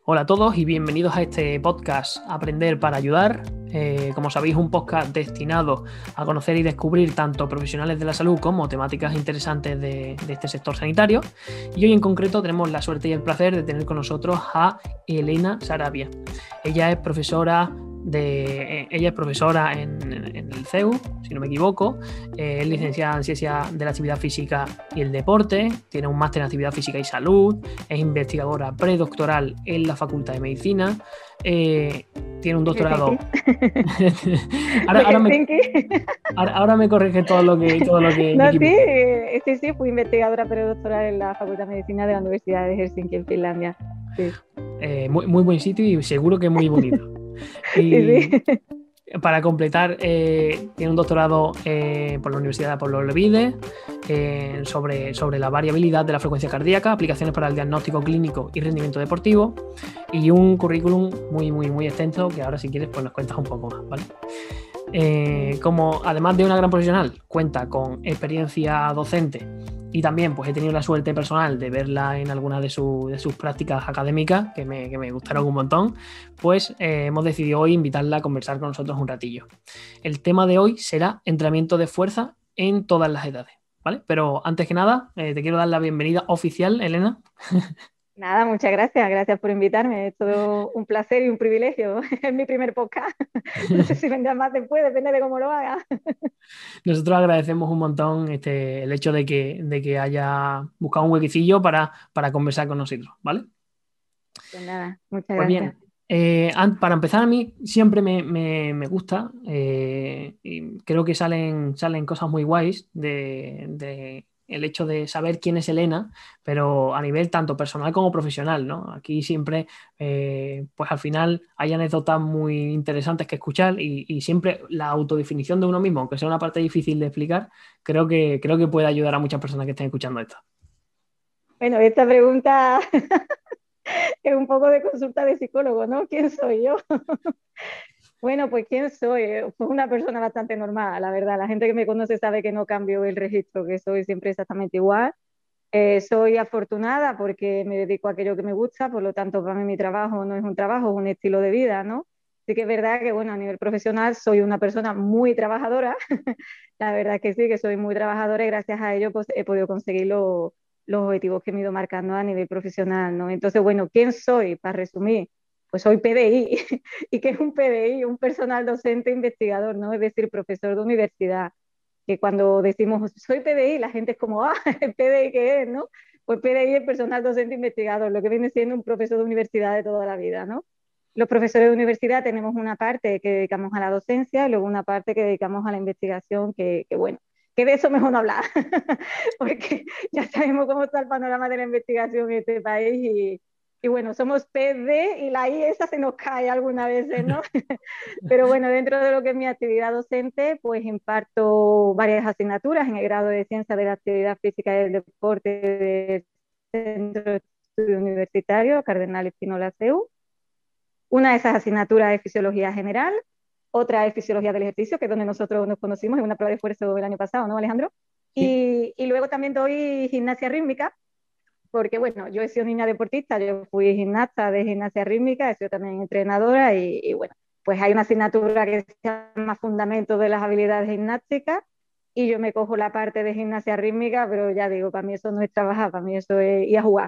Hola a todos y bienvenidos a este podcast Aprender para Ayudar. Como sabéis, un podcast destinado a conocer y descubrir tanto profesionales de la salud como temáticas interesantes de este sector sanitario. Y hoy en concreto tenemos la suerte y el placer de tener con nosotros a Elena Sarabia. Ella es profesora en el CEU, si no me equivoco. Es licenciada en Ciencia de la Actividad Física y el Deporte, tiene un máster en Actividad Física y Salud, es investigadora predoctoral en la Facultad de Medicina, tiene un doctorado. ahora me corrige todo lo que me No, sí, equivoco. sí, fui investigadora predoctoral en la Facultad de Medicina de la Universidad de Helsinki, en Finlandia. Sí, Muy buen sitio y seguro que muy bonito. sí, Y sí. para completar, tiene un doctorado por la Universidad de Apolo Levide sobre la variabilidad de la frecuencia cardíaca, aplicaciones para el diagnóstico clínico y rendimiento deportivo, y un currículum muy extenso que ahora, si quieres, pues nos cuentas un poco más, ¿vale? Como además de una gran profesional, cuenta con experiencia docente y también pues he tenido la suerte personal de verla en algunas de sus prácticas académicas que me gustaron un montón, pues hemos decidido hoy invitarla a conversar con nosotros un ratillo. El tema de hoy será entrenamiento de fuerza en todas las edades, ¿vale? Pero antes que nada, te quiero dar la bienvenida oficial, Elena. Nada, muchas gracias, gracias por invitarme. Es todo un placer y un privilegio. Es mi primer podcast. No sé si vendrá más después, depende de cómo lo haga. Nosotros agradecemos un montón el hecho de que haya buscado un huequecillo para conversar con nosotros, ¿vale? Pues nada, muchas Pues gracias. bien, para empezar, a mí siempre me gusta, y creo que salen cosas muy guays de el hecho de saber quién es Elena, pero a nivel tanto personal como profesional, ¿no? Aquí siempre, pues al final hay anécdotas muy interesantes que escuchar y siempre la autodefinición de uno mismo, aunque sea una parte difícil de explicar, creo que puede ayudar a muchas personas que estén escuchando esto. Bueno, esta pregunta es un poco de consulta de psicólogo, ¿no? ¿Quién soy yo? Bueno, pues ¿quién soy? Pues una persona bastante normal, la verdad. La gente que me conoce sabe que no cambio el registro, que soy siempre exactamente igual. Soy afortunada porque me dedico a aquello que me gusta, por lo tanto, para mí mi trabajo no es un trabajo, es un estilo de vida, ¿no? Sí que es verdad que, bueno, a nivel profesional soy una persona muy trabajadora, la verdad que sí, que soy muy trabajadora y gracias a ello pues he podido conseguir los objetivos que me he ido marcando a nivel profesional, ¿no? Entonces, bueno, ¿quién soy? Para resumir, pues soy PDI. ¿Y qué es un PDI? Un personal docente investigador, ¿no? Es decir, profesor de universidad que cuando decimos soy PDI, la gente es como, ah, PDI qué es, ¿no? Pues PDI es personal docente investigador, lo que viene siendo un profesor de universidad de toda la vida, ¿no? Los profesores de universidad tenemos una parte que dedicamos a la docencia y luego una parte que dedicamos a la investigación, que bueno, que de eso mejor no hablar, porque ya sabemos cómo está el panorama de la investigación en este país y bueno, somos PD y la I esa se nos cae algunas veces, ¿no? Pero bueno, dentro de lo que es mi actividad docente, pues imparto varias asignaturas en el grado de Ciencia de la Actividad Física y del Deporte del Centro de Estudio Universitario Cardenal Espinola CEU. Una de esas asignaturas es Fisiología General, otra es Fisiología del Ejercicio, que es donde nosotros nos conocimos en una prueba de esfuerzo el año pasado, ¿no, Alejandro? Sí. Y luego también doy gimnasia rítmica, porque bueno, yo he sido niña deportista, yo fui gimnasta de gimnasia rítmica, he sido también entrenadora y bueno, pues hay una asignatura que se llama Fundamentos de las Habilidades Gimnásticas y yo me cojo la parte de gimnasia rítmica, pero ya digo, para mí eso no es trabajar, para mí eso es ir a jugar.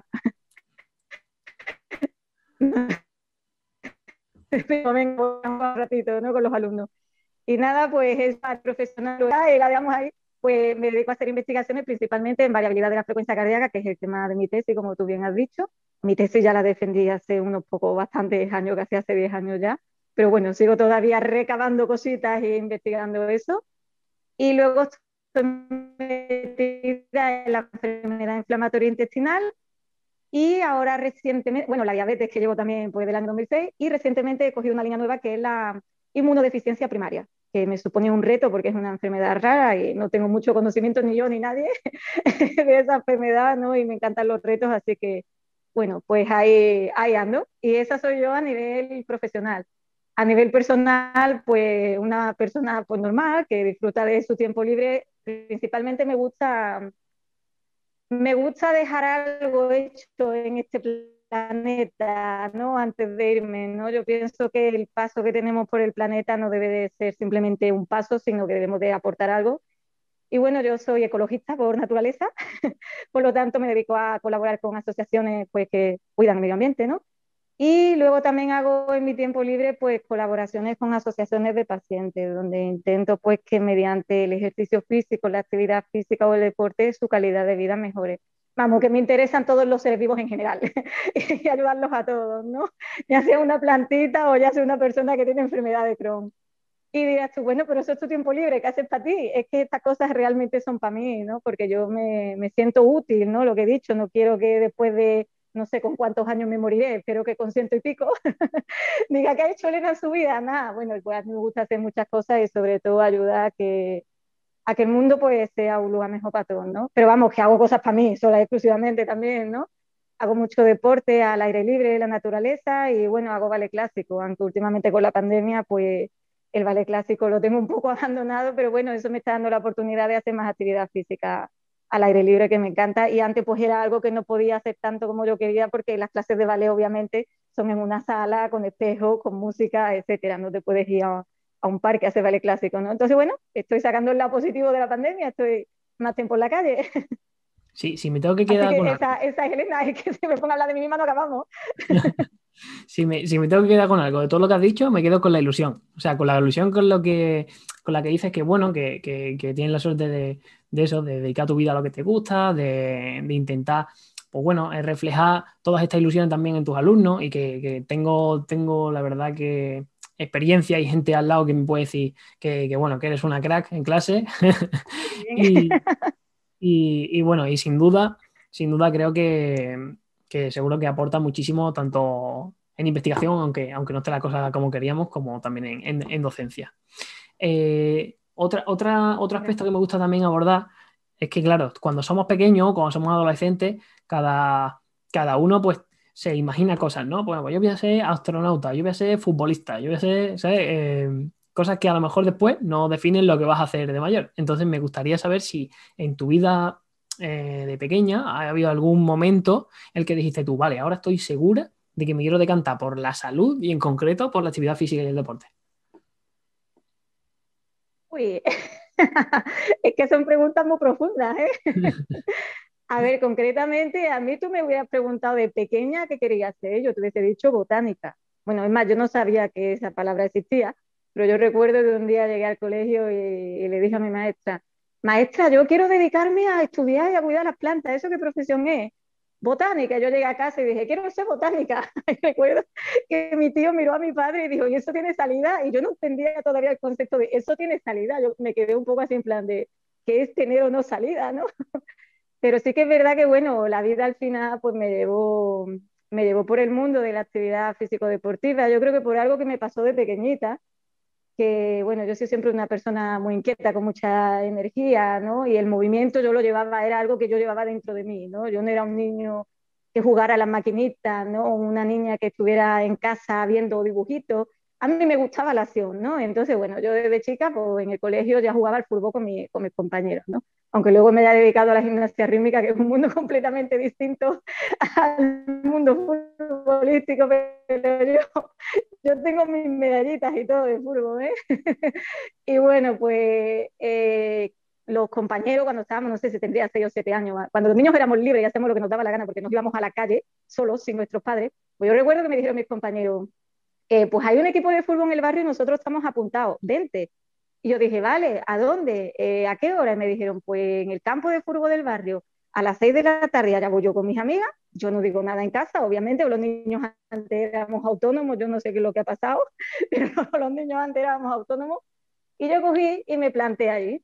Pero vengo un ratito, ¿no? Con los alumnos. Y nada, pues es profesional, y la digamos ahí, pues me dedico a hacer investigaciones principalmente en variabilidad de la frecuencia cardíaca, que es el tema de mi tesis, como tú bien has dicho. Mi tesis ya la defendí hace unos pocos, bastantes años, casi hace 10 años ya, pero bueno, sigo todavía recabando cositas e investigando eso. Y luego estoy metida en la enfermedad inflamatoria intestinal y ahora recientemente, bueno, la diabetes que llevo también pues del año 2006 y recientemente he cogido una línea nueva que es la inmunodeficiencia primaria, que me supone un reto porque es una enfermedad rara y no tengo mucho conocimiento ni yo ni nadie de esa enfermedad, ¿no? Y me encantan los retos, así que, bueno, pues ahí ando. Y esa soy yo a nivel profesional. A nivel personal, pues una persona pues normal que disfruta de su tiempo libre. Principalmente me gusta dejar algo hecho en este planeta, ¿no? Antes de irme, ¿no? Yo pienso que el paso que tenemos por el planeta no debe de ser simplemente un paso, sino que debemos de aportar algo. Y bueno, yo soy ecologista por naturaleza, por lo tanto me dedico a colaborar con asociaciones pues, que cuidan el medio ambiente, ¿no? Y luego también hago en mi tiempo libre pues colaboraciones con asociaciones de pacientes, donde intento pues que mediante el ejercicio físico, la actividad física o el deporte su calidad de vida mejore. Vamos, que me interesan todos los seres vivos en general y ayudarlos a todos, ¿no? Ya sea una plantita o ya sea una persona que tiene enfermedad de Crohn. Y dirás tú, bueno, pero eso es tu tiempo libre, ¿qué haces para ti? Es que estas cosas realmente son para mí, ¿no? Porque yo me siento útil, ¿no? Lo que he dicho, no quiero que después de no sé con cuántos años me moriré, espero que con ciento y pico, diga que ha hecho Elena en su vida, nada, bueno, pues a mí me gusta hacer muchas cosas y sobre todo ayudar a que el mundo pues sea un lugar mejor para todos, ¿no? Pero vamos, que hago cosas para mí, sola exclusivamente también, ¿no? Hago mucho deporte al aire libre, en la naturaleza y bueno, hago ballet clásico, aunque últimamente con la pandemia pues el ballet clásico lo tengo un poco abandonado, pero bueno, eso me está dando la oportunidad de hacer más actividad física al aire libre que me encanta y antes pues era algo que no podía hacer tanto como yo quería porque las clases de ballet obviamente son en una sala con espejo, con música, etcétera, no te puedes ir a un parque a hacer ballet clásico, ¿no? Entonces bueno, estoy sacando el lado positivo de la pandemia, estoy más tiempo en la calle. Sí, si me tengo que Así quedar que con algo, esa es Elena, es que se me ponga a hablar de mí misma no acabamos. si me tengo que quedar con algo de todo lo que has dicho, me quedo con la ilusión. O sea, con la ilusión con la que dices que, bueno, que tienes la suerte de eso, de dedicar tu vida a lo que te gusta, de intentar, pues bueno, reflejar todas estas ilusiones también en tus alumnos y que tengo la verdad que experiencia y gente al lado que me puede decir bueno, que eres una crack en clase. Qué bien. Y, y bueno, y sin duda creo que seguro que aporta muchísimo tanto en investigación, aunque no esté la cosa como queríamos, como también en docencia. Otro aspecto que me gusta también abordar es que, claro, cuando somos pequeños, cuando somos adolescentes, cada uno pues se imagina cosas, ¿no? Bueno, pues yo voy a ser astronauta, yo voy a ser futbolista, yo voy a ser, ¿sabes? Cosas que a lo mejor después no definen lo que vas a hacer de mayor. Entonces me gustaría saber si en tu vida de pequeña ha habido algún momento en el que dijiste tú, vale, ahora estoy segura de que me quiero decantar por la salud y en concreto por la actividad física y el deporte. Uy, es que son preguntas muy profundas, ¿eh? A ver, concretamente, a mí tú me hubieras preguntado de pequeña qué quería hacer, yo te hubiese dicho botánica. Bueno, es más, yo no sabía que esa palabra existía, pero yo recuerdo que un día llegué al colegio y le dije a mi maestra, maestra, yo quiero dedicarme a estudiar y a cuidar las plantas, ¿eso qué profesión es? Botánica. Yo llegué a casa y dije, quiero ser botánica. Y recuerdo que mi tío miró a mi padre y dijo, ¿y eso tiene salida? Y yo no entendía todavía el concepto de eso tiene salida. Yo me quedé un poco así en plan de, ¿qué es tener o no salida, no? Pero sí que es verdad que, bueno, la vida al final pues me llevó por el mundo de la actividad físico-deportiva. Yo creo que por algo que me pasó de pequeñita, que, bueno, yo soy siempre una persona muy inquieta, con mucha energía, ¿no? Y el movimiento yo lo llevaba, era algo que yo llevaba dentro de mí, ¿no? Yo no era un niño que jugara a las maquinitas, ¿no? Una niña que estuviera en casa viendo dibujitos. A mí me gustaba la acción, ¿no? Entonces, bueno, yo desde chica, pues en el colegio ya jugaba al fútbol con mis compañeros, ¿no? Aunque luego me haya dedicado a la gimnasia rítmica, que es un mundo completamente distinto al mundo futbolístico, pero yo tengo mis medallitas y todo de fútbol, ¿eh? Y bueno, pues los compañeros cuando estábamos, no sé si tendría 6 o 7 años, cuando los niños éramos libres y hacemos lo que nos daba la gana porque nos íbamos a la calle solos, sin nuestros padres, pues yo recuerdo que me dijeron mis compañeros, pues hay un equipo de fútbol en el barrio y nosotros estamos apuntados, vente. Y yo dije, vale, ¿a dónde? ¿A qué hora? Y me dijeron, pues en el campo de fútbol del barrio, a las 6 de la tarde, allá voy yo con mis amigas, yo no digo nada en casa, obviamente, los niños antes éramos autónomos, yo no sé qué es lo que ha pasado, pero los niños antes éramos autónomos, y yo cogí y me planté allí.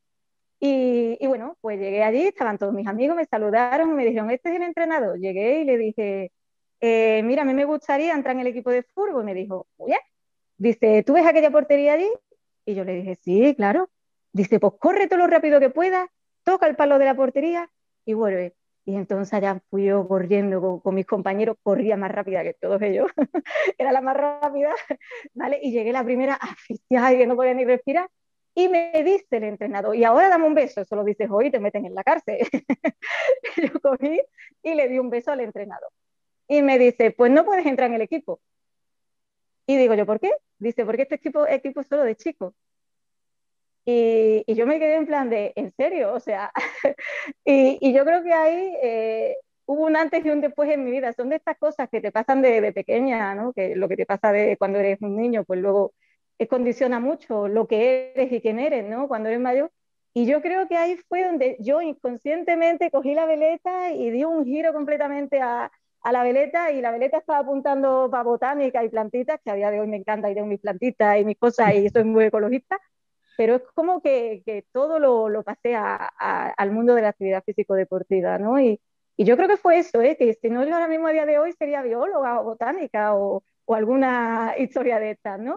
Y bueno, pues llegué allí, estaban todos mis amigos, me saludaron y me dijeron, este es el entrenador. Llegué y le dije, mira, a mí me gustaría entrar en el equipo de fútbol. Me dijo, muy bien. Dice, ¿tú ves aquella portería allí? Y yo le dije, sí, claro. Dice, pues corre todo lo rápido que puedas, toca el palo de la portería y vuelve. Y entonces allá fui yo corriendo con mis compañeros, corría más rápida que todos ellos, era la más rápida, ¿vale? Y llegué la primera asfixiada y que no podía ni respirar. Y me dice el entrenador, y ahora dame un beso, eso lo dices hoy y te meten en la cárcel. Yo cogí y le di un beso al entrenador. y me dice, pues no puedes entrar en el equipo. Y digo yo, ¿por qué? Dice, porque este equipo es solo de chicos. Y yo me quedé en plan de, ¿en serio? O sea, y yo creo que ahí hubo un antes y un después en mi vida. Son de estas cosas que te pasan de pequeña, ¿no? Que lo que te pasa de cuando eres un niño, pues luego condiciona mucho lo que eres y quién eres, ¿no? Cuando eres mayor. Y yo creo que ahí fue donde yo inconscientemente cogí la veleta y di un giro completamente a la veleta, y la veleta estaba apuntando para botánica y plantitas, que a día de hoy me encanta ir a mis plantitas y mis cosas y soy muy ecologista, pero es como que todo lo pasé al mundo de la actividad físico-deportiva, ¿no? Y yo creo que fue eso, ¿eh? Que si no, yo ahora mismo a día de hoy sería bióloga o botánica o alguna historia de estas, ¿no?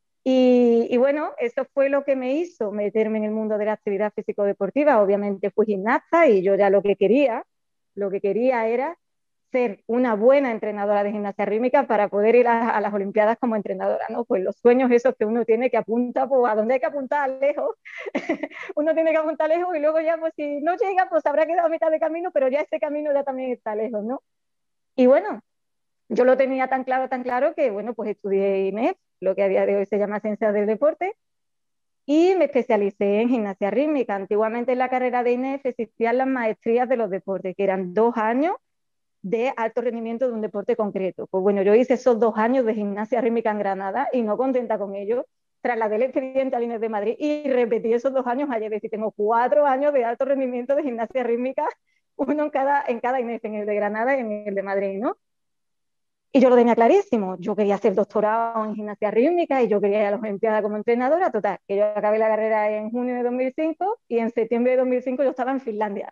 Y bueno, eso fue lo que me hizo meterme en el mundo de la actividad físico-deportiva. Obviamente fui gimnasta y yo ya lo que quería era ser una buena entrenadora de gimnasia rítmica para poder ir a las Olimpiadas como entrenadora, ¿no? Pues los sueños esos que uno tiene que apuntar, pues a donde hay que apuntar lejos, uno tiene que apuntar lejos y luego ya, pues si no llega, pues habrá quedado a mitad de camino, pero ya ese camino ya también está lejos, ¿no? Y bueno, yo lo tenía tan claro que, bueno, pues estudié INEF, lo que a día de hoy se llama Ciencias del Deporte, y me especialicé en gimnasia rítmica. Antiguamente en la carrera de INEF existían las maestrías de los deportes, que eran 2 años de alto rendimiento de un deporte concreto. Pues bueno, yo hice esos 2 años de gimnasia rítmica en Granada y no contenta con ello, trasladé el expediente al INEF de Madrid y repetí esos 2 años ayer. Es decir, tengo 4 años de alto rendimiento de gimnasia rítmica, uno en cada INEF, en el de Granada y en el de Madrid, ¿no? Y yo lo tenía clarísimo. Yo quería hacer doctorado en gimnasia rítmica y yo quería ir a las Olimpiadas como entrenadora. Total, que yo acabé la carrera en junio de 2005 y en septiembre de 2005 yo estaba en Finlandia.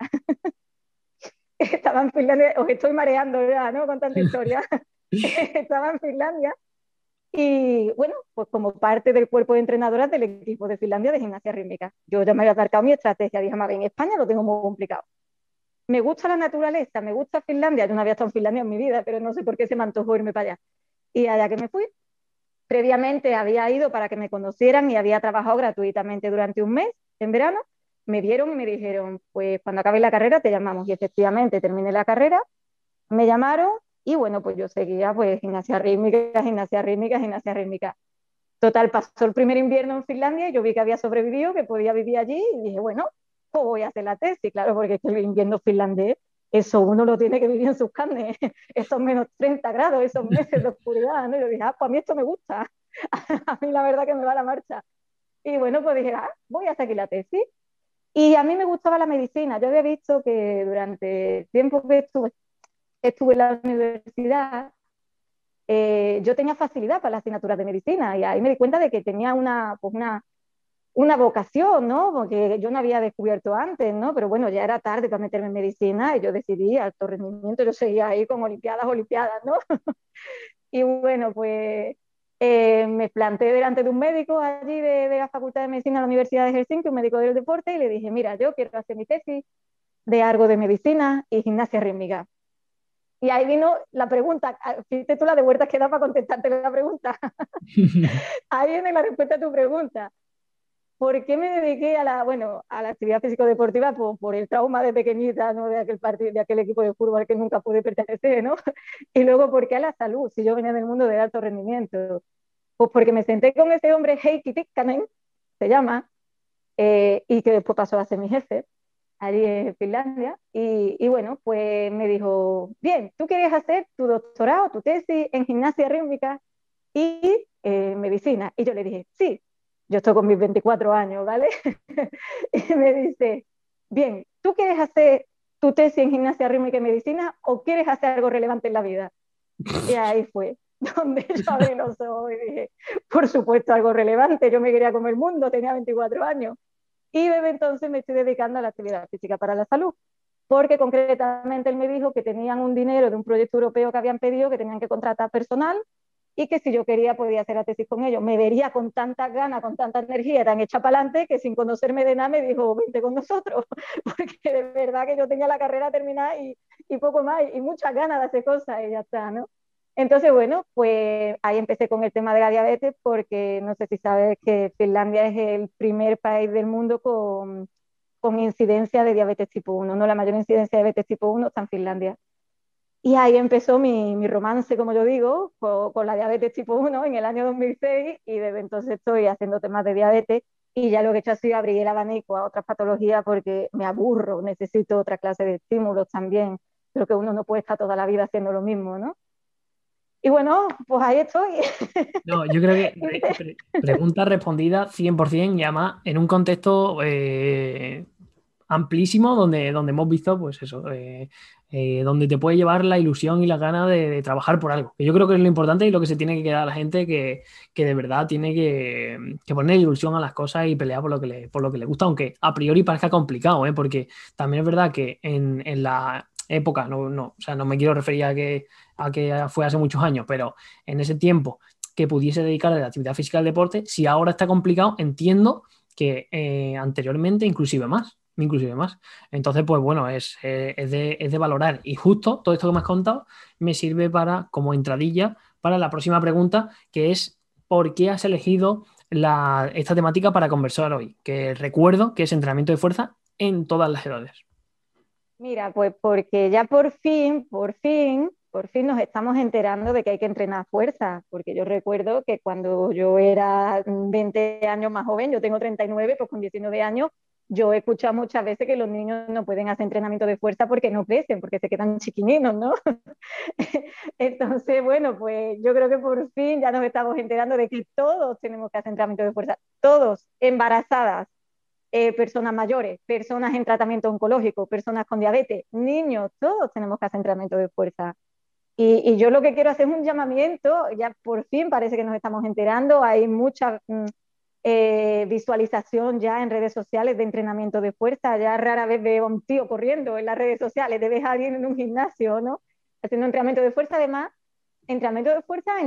Estaba en Finlandia, os estoy mareando ya, ¿no? Con tanta historia. Estaba en Finlandia y, bueno, pues como parte del cuerpo de entrenadoras del equipo de Finlandia de gimnasia rítmica. Yo ya me había marcado mi estrategia. Dije, en España lo tengo muy complicado. Me gusta la naturaleza, me gusta Finlandia. Yo no había estado en Finlandia en mi vida, pero no sé por qué se me antojó irme para allá. Y allá que me fui, previamente había ido para que me conocieran y había trabajado gratuitamente durante un mes en verano. Me vieron y me dijeron, pues cuando acabe la carrera te llamamos. Y efectivamente terminé la carrera, me llamaron y bueno, pues yo seguía pues gimnasia rítmica, gimnasia rítmica, gimnasia rítmica. Total, pasó el primer invierno en Finlandia y yo vi que había sobrevivido, que podía vivir allí y dije, bueno, pues voy a hacer la tesis, claro, porque es que el invierno finlandés, eso uno lo tiene que vivir en sus carnes, esos menos 30 grados, esos meses de oscuridad, ¿no? Y yo dije, pues a mí esto me gusta, a mí la verdad que me va la marcha. Y bueno, pues dije, voy a hacer aquí la tesis. Y a mí me gustaba la medicina. Yo había visto que durante el tiempo que estuve en la universidad, yo tenía facilidad para las asignaturas de medicina y ahí me di cuenta de que tenía una vocación, ¿no? Porque yo no había descubierto antes, ¿no? Pero bueno, ya era tarde para meterme en medicina y yo decidí alto rendimiento, yo seguía ahí con olimpiadas, ¿no? Y bueno, pues me planté delante de un médico allí de la Facultad de Medicina de la Universidad de Helsinki, un médico del deporte, y le dije, mira, yo quiero hacer mi tesis de algo de medicina y gimnasia rítmica. Y ahí vino la pregunta, fíjate tú la de vueltas que da para contestarte la pregunta. Ahí viene la respuesta a tu pregunta. ¿Por qué me dediqué a la actividad físico-deportiva? Por el trauma de pequeñita, ¿no? De aquel partido, de aquel equipo de fútbol al que nunca pude pertenecer, ¿no? Y luego, ¿por qué a la salud? Si yo venía del mundo del alto rendimiento. Pues porque me senté con ese hombre, Heikki Tikkanen, se llama, y que después pasó a ser mi jefe allí en Finlandia. Y bueno, pues me dijo, bien, tú quieres hacer tu doctorado, tu tesis en gimnasia rítmica y medicina. Y yo le dije, sí, yo estoy con mis 24 años, ¿vale? Y me dice, bien, ¿tú quieres hacer tu tesis en gimnasia rítmica y medicina o quieres hacer algo relevante en la vida? Y ahí fue donde yo abrí los ojos y dije, por supuesto, algo relevante, yo me quería comer el mundo, tenía 24 años. Y desde entonces me estoy dedicando a la actividad física para la salud, porque concretamente él me dijo que tenían un dinero de un proyecto europeo que habían pedido, que tenían que contratar personal y que si yo quería podía hacer la tesis con ellos. Me vería con tantas ganas, con tanta energía, tan hecha para adelante, que sin conocerme de nada me dijo, vente con nosotros, porque de verdad que yo tenía la carrera terminada y poco más, y muchas ganas de hacer cosas y ya está, ¿no? Entonces, bueno, pues ahí empecé con el tema de la diabetes, porque no sé si sabes que Finlandia es el primer país del mundo con incidencia de diabetes tipo 1, ¿no? La mayor incidencia de diabetes tipo 1 está en Finlandia. Y ahí empezó mi romance, como yo digo, con la diabetes tipo 1 en el año 2006 y desde entonces estoy haciendo temas de diabetes y ya lo que he hecho ha sido abrir el abanico a otras patologías porque me aburro, necesito otra clase de estímulos también. Creo que uno no puede estar toda la vida haciendo lo mismo, ¿no? Y bueno, pues ahí estoy. No, yo creo que pregunta respondida 100% y además en un contexto amplísimo donde hemos visto, pues eso, donde te puede llevar la ilusión y las ganas de trabajar por algo. Que yo creo que es lo importante y lo que se tiene que quedar a la gente que de verdad tiene que poner ilusión a las cosas y pelear por lo que le gusta, aunque a priori parezca complicado, ¿eh? Porque también es verdad que en la época, o sea, no me quiero referir a que fue hace muchos años, pero en ese tiempo que pudiese dedicarle a la actividad física al deporte, si ahora está complicado, entiendo que anteriormente inclusive más. Entonces, pues bueno, es de valorar. Y justo todo esto que me has contado me sirve como entradilla para la próxima pregunta, que es ¿por qué has elegido esta temática para conversar hoy? Que recuerdo que es entrenamiento de fuerza en todas las edades. Mira, pues porque ya por fin nos estamos enterando de que hay que entrenar fuerza, porque yo recuerdo que cuando yo era 20 años más joven, yo tengo 39, pues con 19 años, yo he escuchado muchas veces que los niños no pueden hacer entrenamiento de fuerza porque no crecen, porque se quedan chiquininos, ¿no? Entonces, bueno, pues yo creo que por fin ya nos estamos enterando de que todos tenemos que hacer entrenamiento de fuerza, todos, embarazadas, personas mayores, personas en tratamiento oncológico, personas con diabetes, niños, todos tenemos que hacer entrenamiento de fuerza. Y yo lo que quiero hacer es un llamamiento, ya por fin parece que nos estamos enterando, hay mucha visualización ya en redes sociales de entrenamiento de fuerza, ya rara vez veo a un tío corriendo en las redes sociales, te ves a alguien en un gimnasio, ¿no? Haciendo entrenamiento de fuerza, además, entrenamiento de fuerza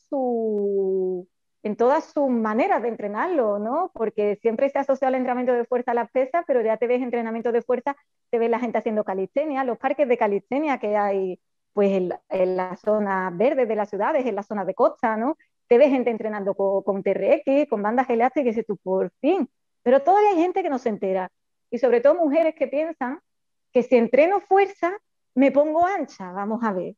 en todas sus maneras de entrenarlo, ¿no? Porque siempre se asocia el entrenamiento de fuerza a las pesas, pero ya te ves entrenamiento de fuerza, te ves la gente haciendo calistenia, los parques de calistenia que hay pues en las zonas verdes de las ciudades, en las zonas de costa, ¿no? Te ves gente entrenando con TRX, con bandas elásticas, y dices tú, por fin. Pero todavía hay gente que no se entera. Y sobre todo mujeres que piensan que si entreno fuerza, me pongo ancha. Vamos a ver.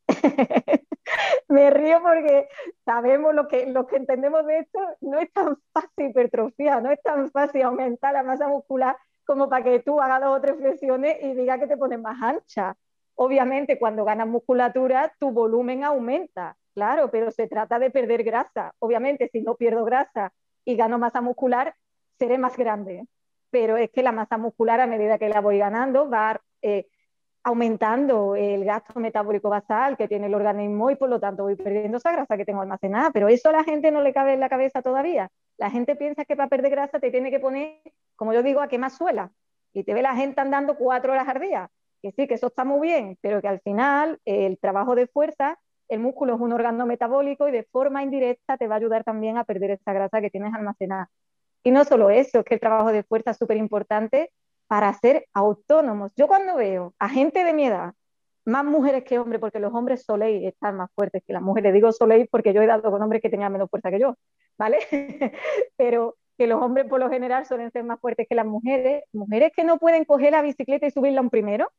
Me río porque sabemos lo que entendemos de esto, no es tan fácil hipertrofia, no es tan fácil aumentar la masa muscular como para que tú hagas 2 o 3 flexiones y digas que te pones más ancha. Obviamente, cuando ganas musculatura, tu volumen aumenta, claro, pero se trata de perder grasa. Obviamente, si no pierdo grasa y gano masa muscular, seré más grande. Pero es que la masa muscular, a medida que la voy ganando, va aumentando el gasto metabólico basal que tiene el organismo y por lo tanto voy perdiendo esa grasa que tengo almacenada. Pero eso a la gente no le cabe en la cabeza todavía. La gente piensa que para perder grasa te tiene que poner, como yo digo, a quemar suela. Y te ve la gente andando 4 horas al día. Que sí, que eso está muy bien, pero que al final el trabajo de fuerza, el músculo es un órgano metabólico y de forma indirecta te va a ayudar también a perder esa grasa que tienes almacenada. Y no solo eso, es que el trabajo de fuerza es súper importante para ser autónomos. Yo cuando veo a gente de mi edad, más mujeres que hombres, porque los hombres soléis estar más fuertes que las mujeres, digo soléis porque yo he dado con hombres que tenían menos fuerza que yo, ¿vale? Pero que los hombres por lo general suelen ser más fuertes que las mujeres, mujeres que no pueden coger la bicicleta y subirla a un primero,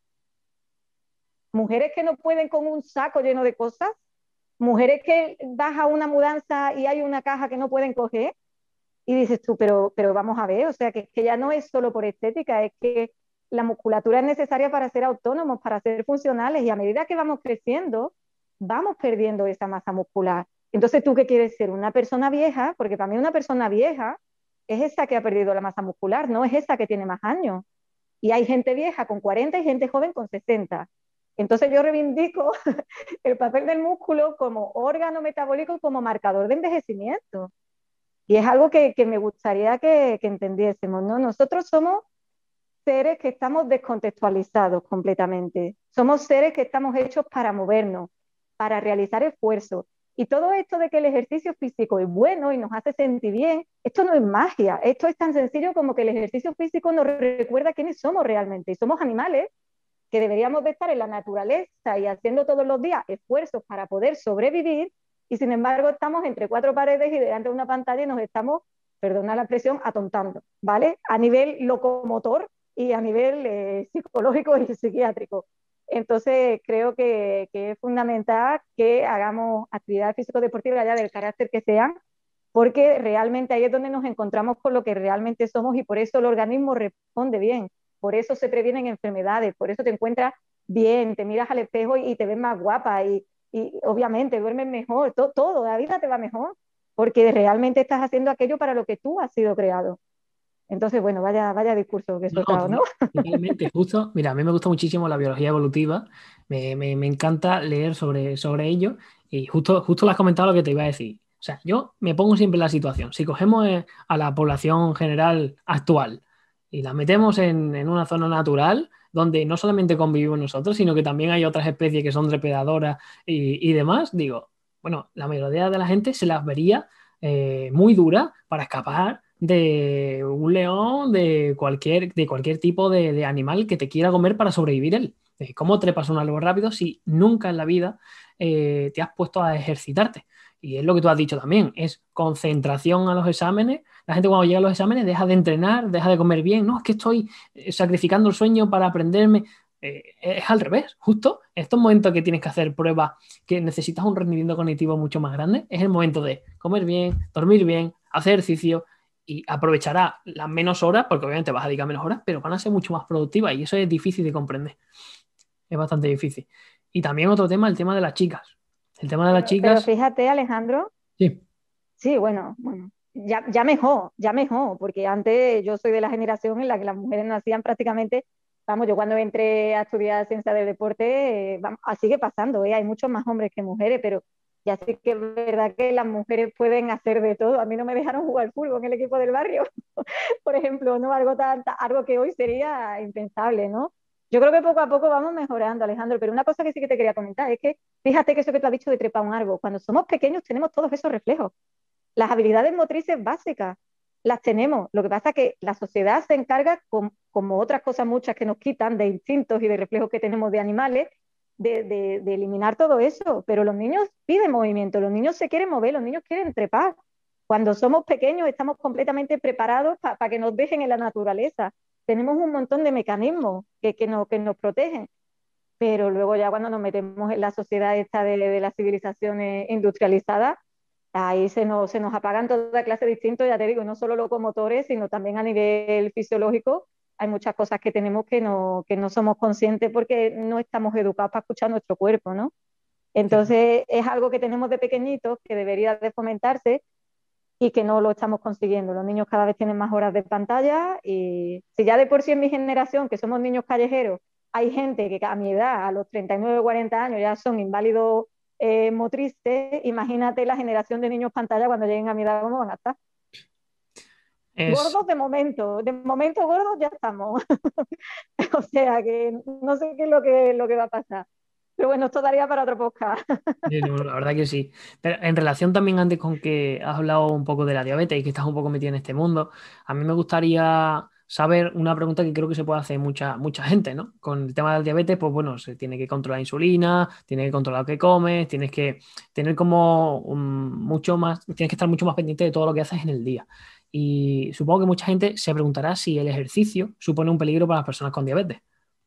mujeres que no pueden con un saco lleno de cosas, mujeres que vas a una mudanza y hay una caja que no pueden coger, y dices tú, pero vamos a ver, o sea, que ya no es solo por estética, es que la musculatura es necesaria para ser autónomos, para ser funcionales, y a medida que vamos creciendo, vamos perdiendo esa masa muscular. Entonces, ¿tú qué quieres ser? ¿Una persona vieja? Porque para mí una persona vieja es esa que ha perdido la masa muscular, no es esa que tiene más años. Y hay gente vieja con 40 y gente joven con 60. Entonces yo reivindico el papel del músculo como órgano metabólico, como marcador de envejecimiento. Y es algo que me gustaría que entendiésemos, ¿no? Nosotros somos seres que estamos descontextualizados completamente. Somos seres que estamos hechos para movernos, para realizar esfuerzos. Y todo esto de que el ejercicio físico es bueno y nos hace sentir bien, esto no es magia. Esto es tan sencillo como que el ejercicio físico nos recuerda quiénes somos realmente. Y somos animales que deberíamos de estar en la naturaleza y haciendo todos los días esfuerzos para poder sobrevivir, y sin embargo estamos entre 4 paredes y delante de una pantalla y nos estamos, perdona la expresión, atontando, ¿vale? A nivel locomotor y a nivel psicológico y psiquiátrico. Entonces, creo que es fundamental que hagamos actividades físico-deportivas allá del carácter que sean, porque realmente ahí es donde nos encontramos con lo que realmente somos y por eso el organismo responde bien, por eso se previenen enfermedades, por eso te encuentras bien, te miras al espejo y te ves más guapa y obviamente duermes mejor, todo, la vida te va mejor, porque realmente estás haciendo aquello para lo que tú has sido creado. Entonces, bueno, vaya discurso que he No, no, soltado, ¿no? totalmente, justo. Mira, a mí me gusta muchísimo la biología evolutiva, me encanta leer sobre ello y justo lo has comentado lo que te iba a decir. O sea, yo me pongo siempre en la situación. Si cogemos a la población general actual y la metemos en una zona natural donde no solamente convivimos nosotros, sino que también hay otras especies que son depredadoras y demás, digo, bueno, la mayoría de la gente se las vería muy duras para escapar de un león, de cualquier tipo de animal que te quiera comer para sobrevivir él. ¿Cómo trepas un árbol rápido si nunca en la vida te has puesto a ejercitarte? Y es lo que tú has dicho también, es concentración a los exámenes. La gente cuando llega a los exámenes deja de entrenar, deja de comer bien. No, es que estoy sacrificando el sueño para aprenderme. Es al revés, justo en estos momentos que tienes que hacer pruebas, que necesitas un rendimiento cognitivo mucho más grande, es el momento de comer bien, dormir bien, hacer ejercicio y aprovechará las menos horas, porque obviamente vas a dedicar menos horas, pero van a ser mucho más productivas y eso es difícil de comprender. Es bastante difícil. Y también otro tema, el tema de las chicas. El tema de las Pero chicas, fíjate, Alejandro, sí, sí, bueno, ya mejor, porque antes yo soy de la generación en la que las mujeres nacían prácticamente, vamos, yo cuando entré a estudiar ciencia del deporte, sigue pasando, hay muchos más hombres que mujeres, pero ya sí que es verdad que las mujeres pueden hacer de todo. A mí no me dejaron jugar fútbol en el equipo del barrio, por ejemplo, ¿no? Algo que hoy sería impensable, ¿no? Yo creo que poco a poco vamos mejorando, Alejandro, pero una cosa que sí que te quería comentar es que fíjate que eso que tú has dicho de trepar un árbol, cuando somos pequeños tenemos todos esos reflejos. Las habilidades motrices básicas las tenemos. Lo que pasa es que la sociedad se encarga, como otras cosas muchas que nos quitan, de instintos y de reflejos que tenemos de animales, de eliminar todo eso. Pero los niños piden movimiento, los niños se quieren mover, los niños quieren trepar. Cuando somos pequeños estamos completamente preparados para que nos dejen en la naturaleza. Tenemos un montón de mecanismos que nos protegen, pero luego ya cuando nos metemos en la sociedad esta de las civilizaciones industrializadas, ahí se nos apagan toda clase de instintos, ya te digo, no solo locomotores, sino también a nivel fisiológico. Hay muchas cosas que tenemos que no somos conscientes porque no estamos educados para escuchar nuestro cuerpo, ¿no? Entonces es algo que tenemos de pequeñitos que debería de fomentarse y que no lo estamos consiguiendo. Los niños cada vez tienen más horas de pantalla y si ya de por sí en mi generación, que somos niños callejeros, hay gente que a mi edad, a los 39 o 40 años, ya son inválidos motrices, imagínate la generación de niños pantalla cuando lleguen a mi edad, ¿cómo van a estar? es, Gordos de momento gordos ya estamos. O sea que no sé qué es lo que va a pasar. Pero bueno, esto daría para otro podcast. no, la verdad que sí. Pero en relación también antes con que has hablado un poco de la diabetes y que estás un poco metido en este mundo, a mí me gustaría saber una pregunta que creo que se puede hacer mucha gente, ¿no? Con el tema del diabetes, pues bueno, se tiene que controlar la insulina, tienes que controlar lo que comes, tienes que tener como mucho más, tienes que estar mucho más pendiente de todo lo que haces en el día. Y supongo que mucha gente se preguntará si el ejercicio supone un peligro para las personas con diabetes.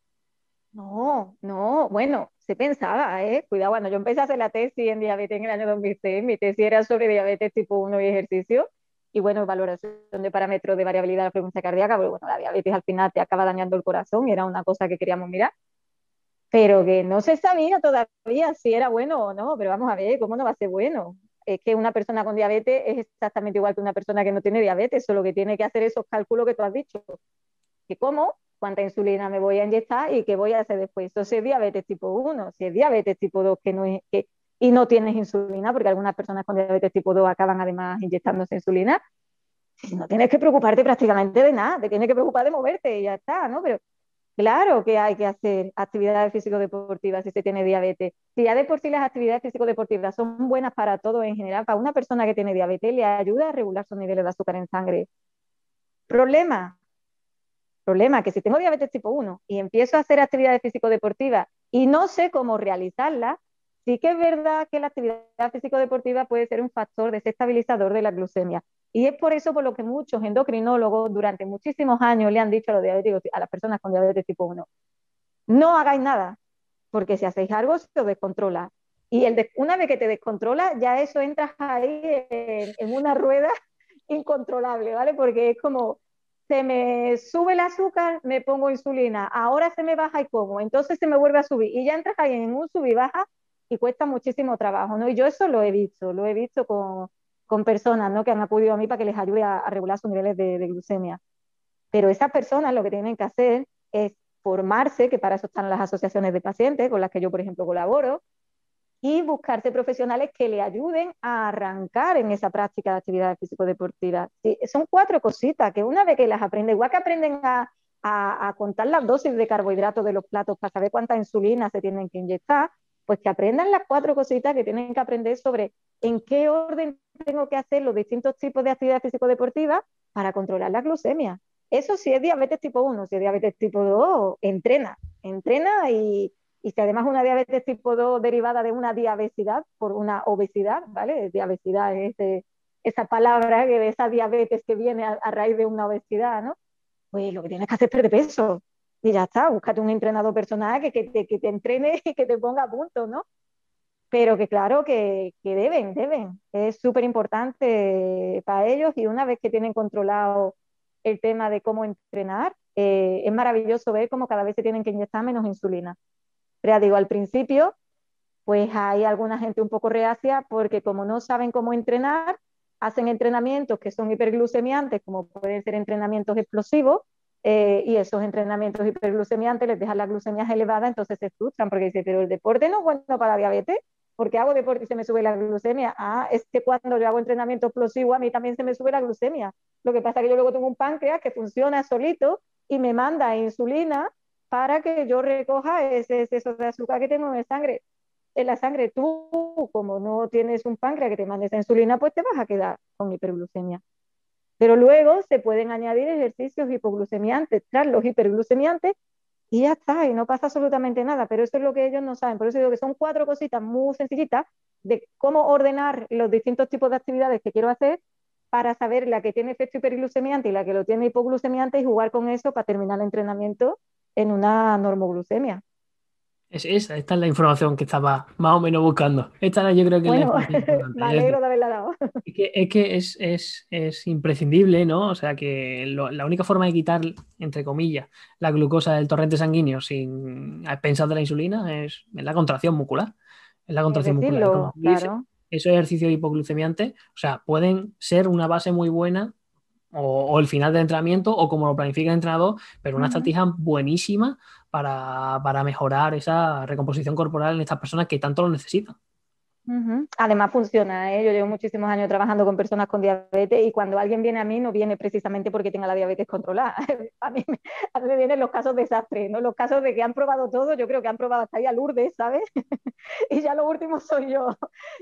No, bueno, se pensaba, ¿eh? Cuidado, cuando yo empecé a hacer la tesis en diabetes en el año 2006, mi tesis era sobre diabetes tipo 1 y ejercicio, y bueno, valoración de parámetros de variabilidad de la frecuencia cardíaca, pero bueno, la diabetes al final te acaba dañando el corazón, y era una cosa que queríamos mirar, pero que no se sabía todavía si era bueno o no, pero vamos a ver, ¿cómo no va a ser bueno? Es que una persona con diabetes es exactamente igual que una persona que no tiene diabetes, solo que tiene que hacer esos cálculos que tú has dicho, que como, cuánta insulina me voy a inyectar y qué voy a hacer después. Eso si es diabetes tipo 1, si es diabetes tipo 2 que no es, y no tienes insulina, porque algunas personas con diabetes tipo 2 acaban además inyectándose insulina, no tienes que preocuparte prácticamente de nada, te tienes que preocupar de moverte y ya está, ¿no? Pero claro que hay que hacer actividades físico-deportivas si se tiene diabetes. Si ya de por sí las actividades físico-deportivas son buenas para todo en general, para una persona que tiene diabetes le ayuda a regular sus niveles de azúcar en sangre. Problema, que si tengo diabetes tipo 1 y empiezo a hacer actividades físico-deportivas y no sé cómo realizarlas, sí que es verdad que la actividad físico-deportiva puede ser un factor desestabilizador de la glucemia. Y es por eso por lo que muchos endocrinólogos durante muchísimos años le han dicho a los diabéticos, a las personas con diabetes tipo 1, no hagáis nada, porque si hacéis algo se os descontrola. Y una vez que te descontrola, ya eso entras ahí en una rueda incontrolable, ¿vale? Porque es como, se me sube el azúcar, me pongo insulina, ahora se me baja y como, entonces se me vuelve a subir. Y ya entras ahí en un sub y baja y cuesta muchísimo trabajo, ¿no? Y yo eso lo he visto con personas, ¿no? Que han acudido a mí para que les ayude a regular sus niveles de glucemia. Pero esas personas lo que tienen que hacer es formarse, que para eso están las asociaciones de pacientes con las que yo, por ejemplo, colaboro, y buscarse profesionales que le ayuden a arrancar en esa práctica de actividades físico-deportivas. Sí, son 4 cositas que una vez que las aprenden, igual que aprenden a contar las dosis de carbohidratos de los platos para saber cuánta insulina se tienen que inyectar, pues que aprendan las 4 cositas que tienen que aprender sobre en qué orden tengo que hacer los distintos tipos de actividades físico-deportivas para controlar la glucemia. Eso si es diabetes tipo 1, si es diabetes tipo 2, entrena y si además una diabetes tipo 2 derivada de una diabesidad por una obesidad, ¿vale? Diabesidad es esa palabra, de esa diabetes que viene a raíz de una obesidad, ¿no? Pues lo que tienes que hacer es perder peso. Y ya está, búscate un entrenador personal que te entrene y que te ponga a punto, ¿no? Pero que claro que deben. Es súper importante para ellos y una vez que tienen controlado el tema de cómo entrenar, es maravilloso ver cómo cada vez se tienen que inyectar menos insulina. Pero ya digo, al principio, pues hay alguna gente un poco reacia porque como no saben cómo entrenar, hacen entrenamientos que son hiperglucemiantes, como pueden ser entrenamientos explosivos, y esos entrenamientos hiperglucemiantes les dejan las glucemias elevadas, entonces se frustran porque dicen, pero el deporte no es bueno para la diabetes, porque hago deporte y se me sube la glucemia. Ah, es que cuando yo hago entrenamiento explosivo a mí también se me sube la glucemia. Lo que pasa es que yo luego tengo un páncreas que funciona solito y me manda insulina para que yo recoja ese exceso de azúcar que tengo en la sangre. Tú, como no tienes un páncreas que te mande esa insulina, pues te vas a quedar con hiperglucemia. Pero luego se pueden añadir ejercicios hipoglucemiantes tras los hiperglucemiantes y ya está, y no pasa absolutamente nada. Pero eso es lo que ellos no saben. Por eso digo que son 4 cositas muy sencillitas de cómo ordenar los distintos tipos de actividades que quiero hacer para saber la que tiene efecto hiperglucemiante y la que lo tiene hipoglucemiante y jugar con eso para terminar el entrenamiento en una normoglucemia. Esta es la información que estaba más o menos buscando. Yo creo que es la Bueno, información me importante. alegro de haberla dado. Es imprescindible, ¿no? O sea que la única forma de quitar, entre comillas, la glucosa del torrente sanguíneo sin a expensas de la insulina es la contracción muscular. Es la Es contracción muscular. Y como decirlo, tú dices, claro. esos ejercicios hipoglucemiantes, o sea, pueden ser una base muy buena o el final del entrenamiento o como lo planifica el entrenador, pero una Uh-huh. estrategia buenísima para mejorar esa recomposición corporal en estas personas que tanto lo necesitan. Uh-huh. Además funciona, ¿eh? Yo llevo muchísimos años trabajando con personas con diabetes y cuando alguien viene a mí no viene precisamente porque tenga la diabetes controlada. A mí me vienen los casos desastres, ¿no? Los casos de que han probado todo, yo creo que han probado hasta ahí a Lourdes, ¿sabes? Y ya lo último soy yo.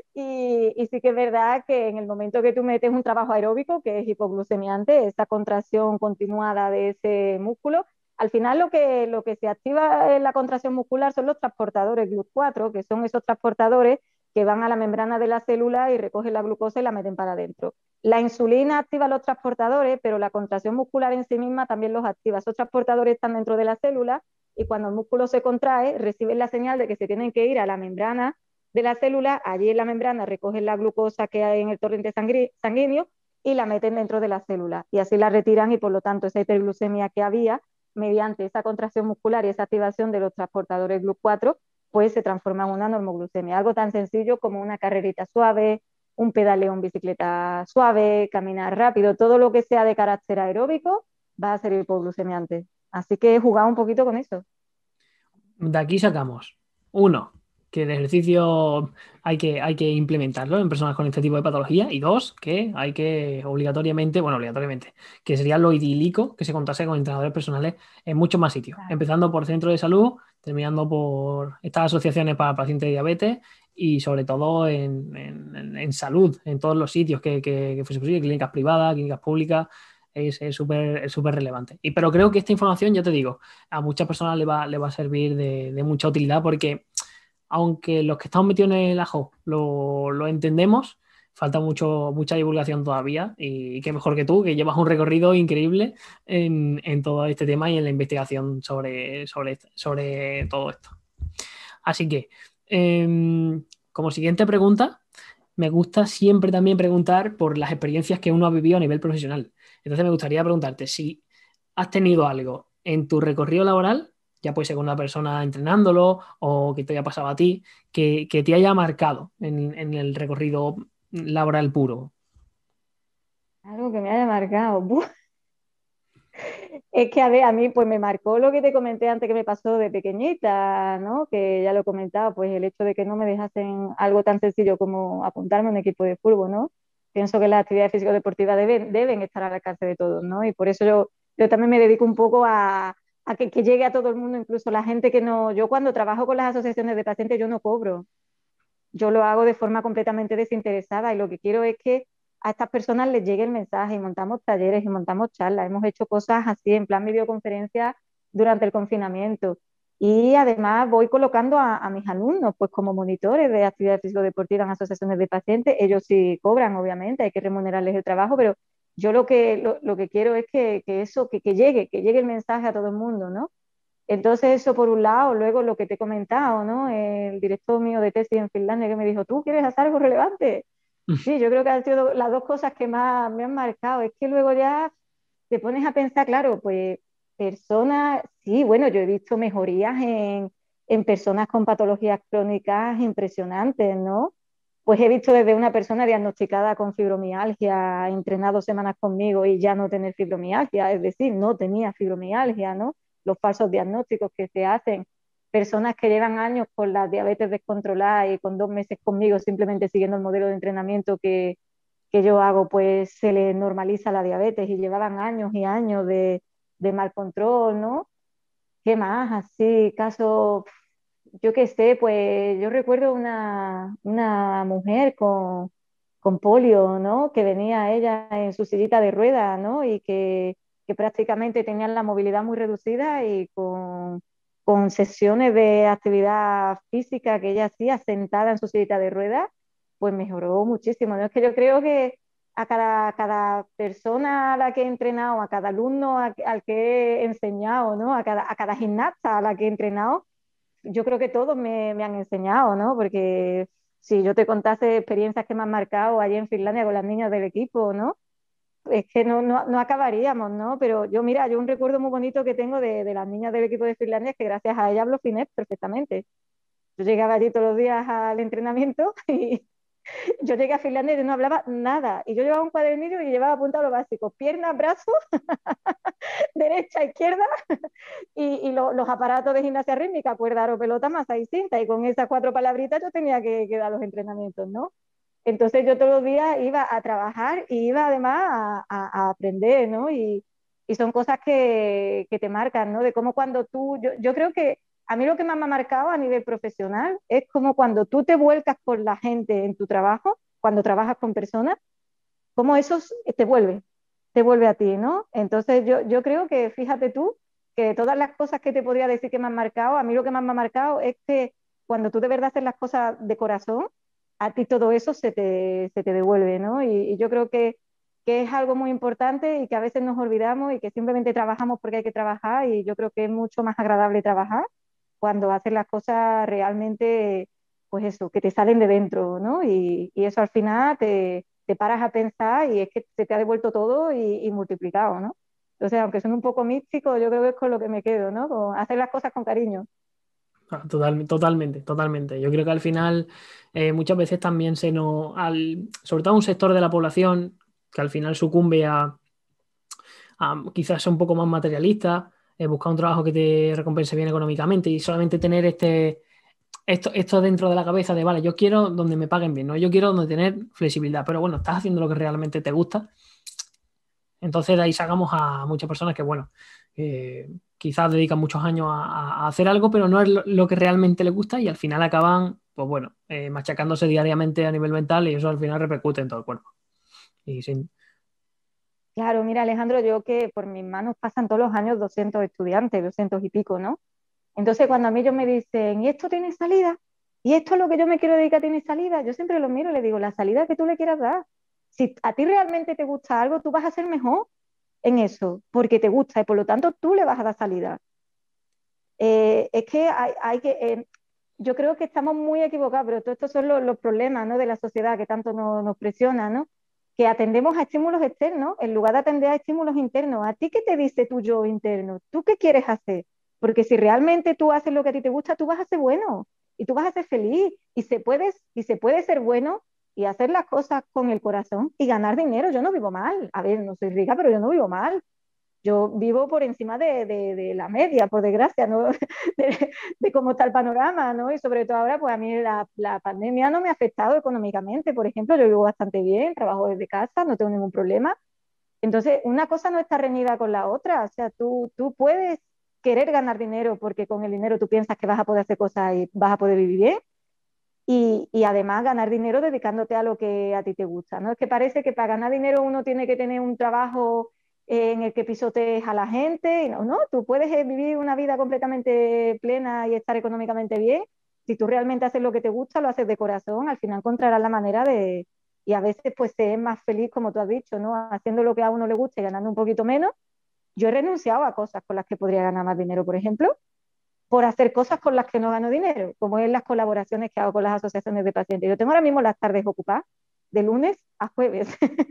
Y sí que es verdad que en el momento que tú metes un trabajo aeróbico, que es hipoglucemiante, esa contracción continuada de ese músculo, al final lo que se activa en la contracción muscular son los transportadores GLUT4, que son esos transportadores que van a la membrana de la célula y recogen la glucosa y la meten para adentro. La insulina activa los transportadores, pero la contracción muscular en sí misma también los activa. Esos transportadores están dentro de la célula y cuando el músculo se contrae, reciben la señal de que se tienen que ir a la membrana de la célula. Allí en la membrana recogen la glucosa que hay en el torrente sanguíneo y la meten dentro de la célula. Y así la retiran y por lo tanto esa hiperglucemia que había, mediante esa contracción muscular y esa activación de los transportadores GLUT4, pues se transforma en una normoglucemia. Algo tan sencillo como una carrerita suave, un pedaleo en bicicleta suave, caminar rápido, todo lo que sea de carácter aeróbico va a ser hipoglucemiante. Así que he jugado un poquito con eso. De aquí sacamos, uno, que el ejercicio hay que implementarlo en personas con este tipo de patología, y dos, que hay que obligatoriamente, que sería lo idílico que se contase con entrenadores personales en muchos más sitios, Claro. empezando por centros de salud, terminando por estas asociaciones para pacientes de diabetes y sobre todo en salud, en todos los sitios que fuese posible, clínicas privadas, clínicas públicas. Es súper relevante. Pero creo que esta información, ya te digo, a muchas personas le va a servir de mucha utilidad porque aunque los que estamos metidos en el ajo lo entendemos, falta mucha divulgación todavía y qué mejor que tú, que llevas un recorrido increíble en todo este tema y en la investigación sobre todo esto. Así que, como siguiente pregunta, me gusta siempre también preguntar por las experiencias que uno ha vivido a nivel profesional. Entonces me gustaría preguntarte si has tenido algo en tu recorrido laboral, ya puede ser con una persona entrenándolo o que te haya pasado a ti, que te haya marcado en el recorrido laboral puro. Algo que me haya marcado. ¡Buf! Es que, a ver, a mí pues me marcó lo que te comenté antes que me pasó de pequeñita, ¿no? Que ya lo comentaba, pues el hecho de que no me dejasen algo tan sencillo como apuntarme a un equipo de fútbol, ¿no? Pienso que las actividades físico-deportivas deben estar al alcance de todos, ¿no? Y por eso yo también me dedico un poco a que llegue a todo el mundo, incluso la gente que no... Yo cuando trabajo con las asociaciones de pacientes yo no cobro, yo lo hago de forma completamente desinteresada y lo que quiero es que a estas personas les llegue el mensaje y montamos talleres y montamos charlas. Hemos hecho cosas así en plan videoconferencia durante el confinamiento. Y además voy colocando a mis alumnos pues como monitores de actividades físico-deportivas en asociaciones de pacientes. Ellos sí cobran, obviamente, hay que remunerarles el trabajo, pero yo lo que quiero es que llegue el mensaje a todo el mundo, ¿no? Entonces, eso por un lado, luego lo que te he comentado, ¿no? El director mío de tesis en Finlandia que me dijo, ¿tú quieres hacer algo relevante? Sí, yo creo que han sido las dos cosas que más me han marcado. Es que luego ya te pones a pensar, claro, pues personas, sí, bueno, yo he visto mejorías en personas con patologías crónicas impresionantes, ¿no? Pues he visto desde una persona diagnosticada con fibromialgia, entrenado semanas conmigo y ya no tener fibromialgia, es decir, no tenía fibromialgia, ¿no? Los falsos diagnósticos que se hacen, personas que llevan años con la diabetes descontrolada y con 2 meses conmigo simplemente siguiendo el modelo de entrenamiento que yo hago, pues se les normaliza la diabetes y llevaban años y años de mal control, ¿no? ¿Qué más? Así, casos, yo qué sé, pues yo recuerdo una mujer con polio, ¿no? Que venía ella en su sillita de ruedas, ¿no? Y que prácticamente tenían la movilidad muy reducida y con sesiones de actividad física que ella hacía sentada en su sillita de ruedas, pues mejoró muchísimo, ¿no? Es que yo creo que cada persona a la que he entrenado, a cada alumno al que he enseñado, ¿no? A cada gimnasta a la que he entrenado, yo creo que todos me han enseñado, ¿no? Porque si yo te contase experiencias que me han marcado allí en Finlandia con las niñas del equipo, ¿no? Es que no acabaríamos, ¿no? Pero mira, yo un recuerdo muy bonito que tengo de las niñas del equipo de Finlandia es que gracias a ellas hablo finés perfectamente. Yo llegaba allí todos los días al entrenamiento y yo llegué a Finlandia y no hablaba nada. Y yo llevaba un cuadernillo y llevaba apuntado lo básico: piernas, brazos, derecha, izquierda, y los aparatos de gimnasia rítmica, cuerda, aro, pelota, masa y cinta. Y con esas 4 palabritas yo tenía que dar los entrenamientos, ¿no? Entonces yo todos los días iba a trabajar y iba además a aprender, ¿no? Y son cosas que te marcan, ¿no? De cómo cuando yo creo que a mí lo que más me ha marcado a nivel profesional es como cuando tú te vuelcas con la gente en tu trabajo, cuando trabajas con personas, cómo eso te vuelve a ti, ¿no? Entonces yo creo que, fíjate tú, que de todas las cosas que te podría decir que me han marcado, a mí lo que más me ha marcado es que cuando tú de verdad haces las cosas de corazón, a ti todo eso se te devuelve, ¿no? Y yo creo que es algo muy importante y que a veces nos olvidamos y que simplemente trabajamos porque hay que trabajar, y yo creo que es mucho más agradable trabajar cuando haces las cosas realmente, pues eso, que te salen de dentro, ¿no? Y eso al final te paras a pensar y es que se te ha devuelto todo y multiplicado, ¿no? Entonces, aunque son un poco místico, yo creo que es con lo que me quedo, ¿no? Con hacer las cosas con cariño. Totalmente, totalmente. Yo creo que al final muchas veces también sobre todo a un sector de la población que al final sucumbe a quizás ser un poco más materialista, buscar un trabajo que te recompense bien económicamente y solamente tener esto dentro de la cabeza de, vale, yo quiero donde me paguen bien, ¿no? Yo quiero donde tener flexibilidad, pero bueno, estás haciendo lo que realmente te gusta. Entonces de ahí sacamos a muchas personas que, bueno, quizás dedican muchos años a hacer algo, pero no es lo que realmente les gusta y al final acaban, pues bueno, machacándose diariamente a nivel mental y eso al final repercute en todo el cuerpo. Y sin... Claro, mira, Alejandro, yo que por mis manos pasan todos los años 200 estudiantes, 200 y pico, ¿no? Entonces, cuando a mí ellos me dicen, ¿y esto tiene salida? ¿Y esto es lo que yo me quiero dedicar, tiene salida? Yo siempre lo miro y le digo, la salida que tú le quieras dar. Si a ti realmente te gusta algo, tú vas a ser mejor en eso, porque te gusta y por lo tanto tú le vas a dar salida. Es que hay que, yo creo que estamos muy equivocados, pero todos estos son los problemas, ¿no? De la sociedad que tanto nos presiona, ¿no? Que atendemos a estímulos externos en lugar de atender a estímulos internos. ¿A ti qué te dice tu yo interno? ¿Tú qué quieres hacer? Porque si realmente tú haces lo que a ti te gusta, tú vas a ser bueno y tú vas a ser feliz y se puede ser bueno y hacer las cosas con el corazón y ganar dinero. Yo no vivo mal. A ver, no soy rica, pero yo no vivo mal. Yo vivo por encima de la media, por desgracia, ¿no? De cómo está el panorama, ¿no? Y sobre todo ahora, pues a mí la pandemia no me ha afectado económicamente, por ejemplo, yo vivo bastante bien, trabajo desde casa, no tengo ningún problema. Entonces, una cosa no está reñida con la otra, o sea, tú puedes querer ganar dinero porque con el dinero tú piensas que vas a poder hacer cosas y vas a poder vivir bien y además ganar dinero dedicándote a lo que a ti te gusta, ¿no? Es que parece que para ganar dinero uno tiene que tener un trabajo en el que pisotees a la gente, y no, no, tú puedes vivir una vida completamente plena y estar económicamente bien. Si tú realmente haces lo que te gusta, lo haces de corazón, al final encontrarás la manera de, y a veces pues se es más feliz, como tú has dicho, ¿no? Haciendo lo que a uno le gusta y ganando un poquito menos. Yo he renunciado a cosas con las que podría ganar más dinero, por ejemplo, por hacer cosas con las que no gano dinero, como es las colaboraciones que hago con las asociaciones de pacientes. Yo tengo ahora mismo las tardes ocupadas, de lunes a jueves,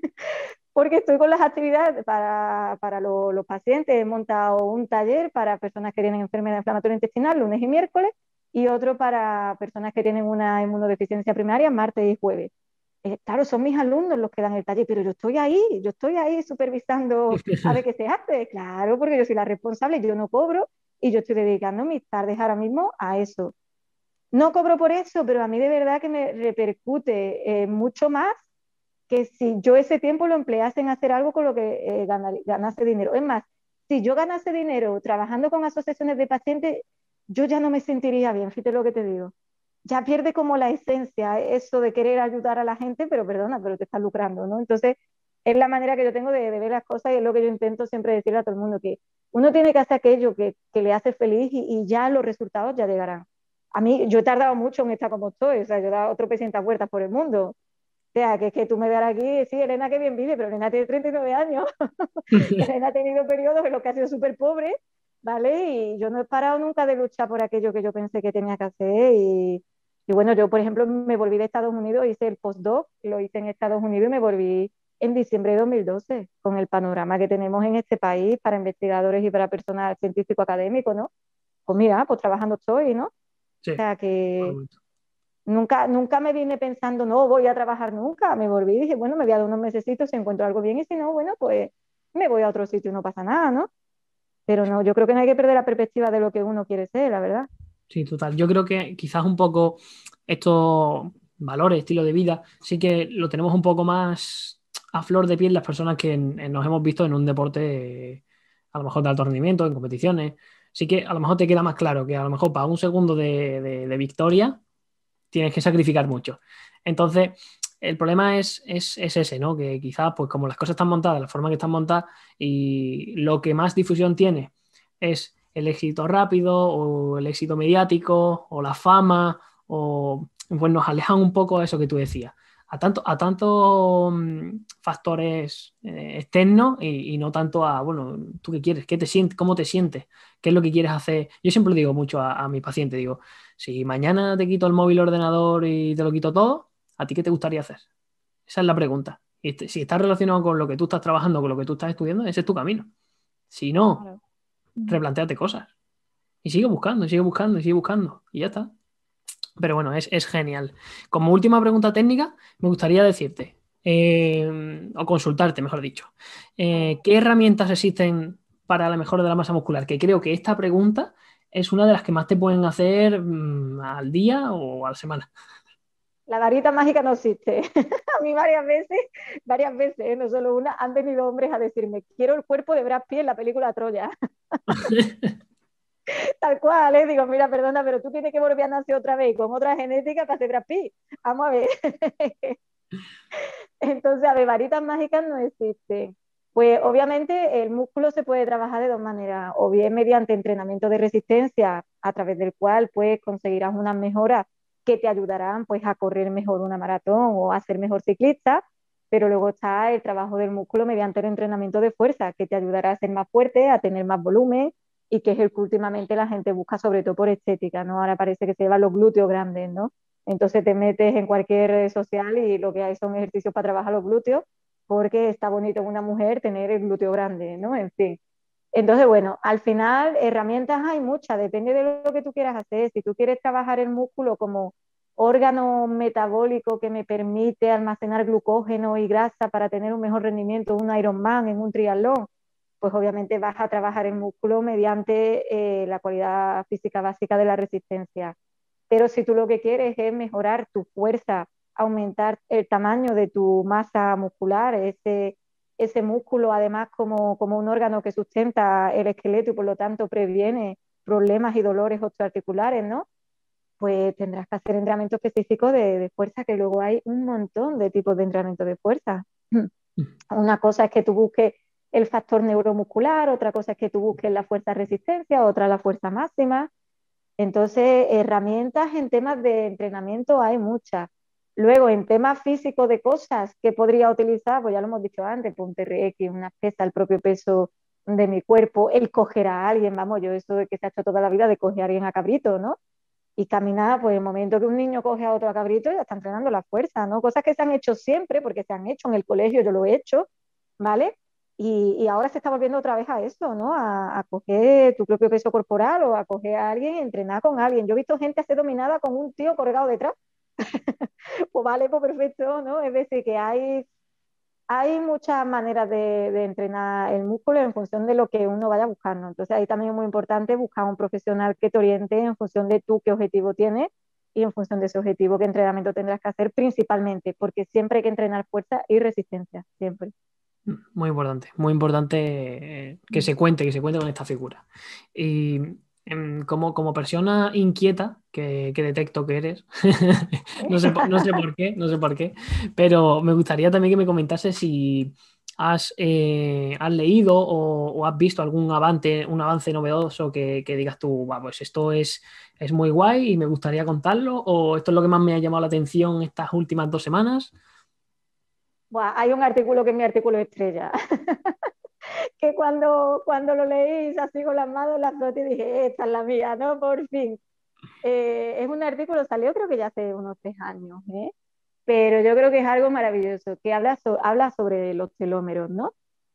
porque estoy con las actividades para los pacientes. He montado un taller para personas que tienen enfermedad inflamatoria intestinal, lunes y miércoles, y otro para personas que tienen una inmunodeficiencia primaria, martes y jueves. Claro, son mis alumnos los que dan el taller, pero yo estoy ahí supervisando a ver qué se hace. Claro, porque yo soy la responsable, yo no cobro y yo estoy dedicando mis tardes ahora mismo a eso. No cobro por eso, pero a mí de verdad que me repercute mucho más que si yo ese tiempo lo emplease en hacer algo con lo que ganase dinero. Es más, si yo ganase dinero trabajando con asociaciones de pacientes, yo ya no me sentiría bien, fíjate lo que te digo. Ya pierde como la esencia, eso de querer ayudar a la gente, pero perdona, pero te estás lucrando, ¿no? Entonces, es la manera que yo tengo de ver las cosas y es lo que yo intento siempre decirle a todo el mundo, que uno tiene que hacer aquello que le hace feliz y ya los resultados ya llegarán. A mí, yo he tardado mucho en estar como estoy, o sea, yo he dado tropecientas vueltas por el mundo. O sea, que es que tú me veas aquí, sí, Elena que bien vive, pero Elena tiene 39 años. Elena ha tenido periodos en los que ha sido súper pobre, ¿vale? Y yo no he parado nunca de luchar por aquello que yo pensé que tenía que hacer. Y bueno, yo, por ejemplo, me volví de Estados Unidos, hice el postdoc, lo hice en Estados Unidos y me volví en diciembre de 2012, con el panorama que tenemos en este país para investigadores y para personal científico académico, ¿no? Pues mira, pues trabajando estoy, ¿no? O Sí, sea por que supuesto. nunca me vine pensando, no, voy a trabajar nunca. Me volví y dije, bueno, me voy a dar unos mesecitos si encuentro algo bien y si no, bueno, pues me voy a otro sitio y no pasa nada, ¿no? Pero no, yo creo que no hay que perder la perspectiva de lo que uno quiere ser, la verdad. Sí, total. Yo creo que quizás un poco estos valores, estilo de vida, sí que lo tenemos un poco más a flor de piel las personas que nos hemos visto en un deporte, a lo mejor de alto rendimiento, en competiciones. Sí que a lo mejor te queda más claro que a lo mejor para un segundo de victoria tienes que sacrificar mucho. Entonces, el problema es ese, ¿no? Que quizás, pues como las cosas están montadas, la forma que están montadas y lo que más difusión tiene es el éxito rápido o el éxito mediático o la fama o pues nos alejan un poco de eso que tú decías. A tanto factores externos y no tanto a, bueno, ¿tú qué quieres? ¿Qué te sientes? ¿Cómo te sientes? ¿Qué es lo que quieres hacer? Yo siempre le digo mucho a mi paciente, digo, si mañana te quito el móvil, ordenador y te lo quito todo, ¿a ti qué te gustaría hacer? Esa es la pregunta. Y si está relacionado con lo que tú estás trabajando, con lo que tú estás estudiando, ese es tu camino. Si no, Claro. replantéate cosas. Y sigue buscando, sigue buscando, y sigue buscando. Y ya está. Pero bueno, es genial. Como última pregunta técnica, me gustaría decirte, o consultarte, mejor dicho, Vale. ¿qué herramientas existen para la mejora de la masa muscular? Que creo que esta pregunta es una de las que más te pueden hacer al día o a la semana. La varita mágica no existe. A mí varias veces, no solo una, han venido hombres a decirme, quiero el cuerpo de Brad Pitt en la película Troya. Tal cual, ¿eh? Digo, mira, perdona, pero tú tienes que volver a nacer otra vez con otra genética para ser Brad Pitt. Vamos a ver. Entonces, a ver, varitas mágicas no existen. Pues obviamente el músculo se puede trabajar de dos maneras, o bien mediante entrenamiento de resistencia, a través del cual pues conseguirás unas mejoras que te ayudarán pues a correr mejor una maratón o a ser mejor ciclista, pero luego está el trabajo del músculo mediante el entrenamiento de fuerza, que te ayudará a ser más fuerte, a tener más volumen y que es el que últimamente la gente busca sobre todo por estética, ¿no? Ahora parece que se llevan los glúteos grandes, ¿no? Entonces te metes en cualquier red social y lo que hay son ejercicios para trabajar los glúteos, porque está bonito en una mujer tener el glúteo grande, ¿no? En fin. Entonces, bueno, al final herramientas hay muchas, depende de lo que tú quieras hacer. Si tú quieres trabajar el músculo como órgano metabólico que me permite almacenar glucógeno y grasa para tener un mejor rendimiento en un Ironman, en un triatlón, pues obviamente vas a trabajar el músculo mediante la cualidad física básica de la resistencia. Pero si tú lo que quieres es mejorar tu fuerza, aumentar el tamaño de tu masa muscular, ese músculo además como un órgano que sustenta el esqueleto y por lo tanto previene problemas y dolores osteoarticulares, ¿no? Pues tendrás que hacer entrenamiento específico de fuerza, que luego hay un montón de tipos de entrenamiento de fuerza. Una cosa es que tú busques el factor neuromuscular, otra cosa es que tú busques la fuerza resistencia, otra la fuerza máxima. Entonces, herramientas en temas de entrenamiento hay muchas. Luego, en temas físicos de cosas que podría utilizar, pues ya lo hemos dicho antes, pues un TRX, una pesa, el propio peso de mi cuerpo, el coger a alguien, vamos, yo eso de que se ha hecho toda la vida de coger a alguien a cabrito, ¿no? Y caminar, pues el momento que un niño coge a otro a cabrito, ya está entrenando la fuerza, ¿no? Cosas que se han hecho siempre, porque se han hecho en el colegio, yo lo he hecho, ¿vale? Y ahora se está volviendo otra vez a eso, ¿no? A coger tu propio peso corporal o a coger a alguien y entrenar con alguien. Yo he visto gente hacer dominada con un tío colgado detrás. Pues vale, pues perfecto, ¿no? Es decir, que hay muchas maneras de entrenar el músculo en función de lo que uno vaya buscando. Entonces ahí también es muy importante buscar un profesional que te oriente en función de tú qué objetivo tienes y en función de ese objetivo qué entrenamiento tendrás que hacer principalmente, porque siempre hay que entrenar fuerza y resistencia, siempre. Muy importante que se cuente con esta figura. Y como persona inquieta, que detecto que eres, no sé por qué, no sé por qué, pero me gustaría también que me comentases si has leído o has visto algún un avance novedoso que digas tú, "Buah, pues esto es muy guay y me gustaría contarlo", o esto es lo que más me ha llamado la atención estas últimas 2 semanas. Buah, hay un artículo que es mi artículo estrella, que cuando lo leí así con las manos las fotos y dije, esta es la mía, ¿no? Por fin. Es un artículo, salió creo que ya hace unos 3 años, ¿eh? Pero yo creo que es algo maravilloso, que habla sobre los telómeros, ¿no?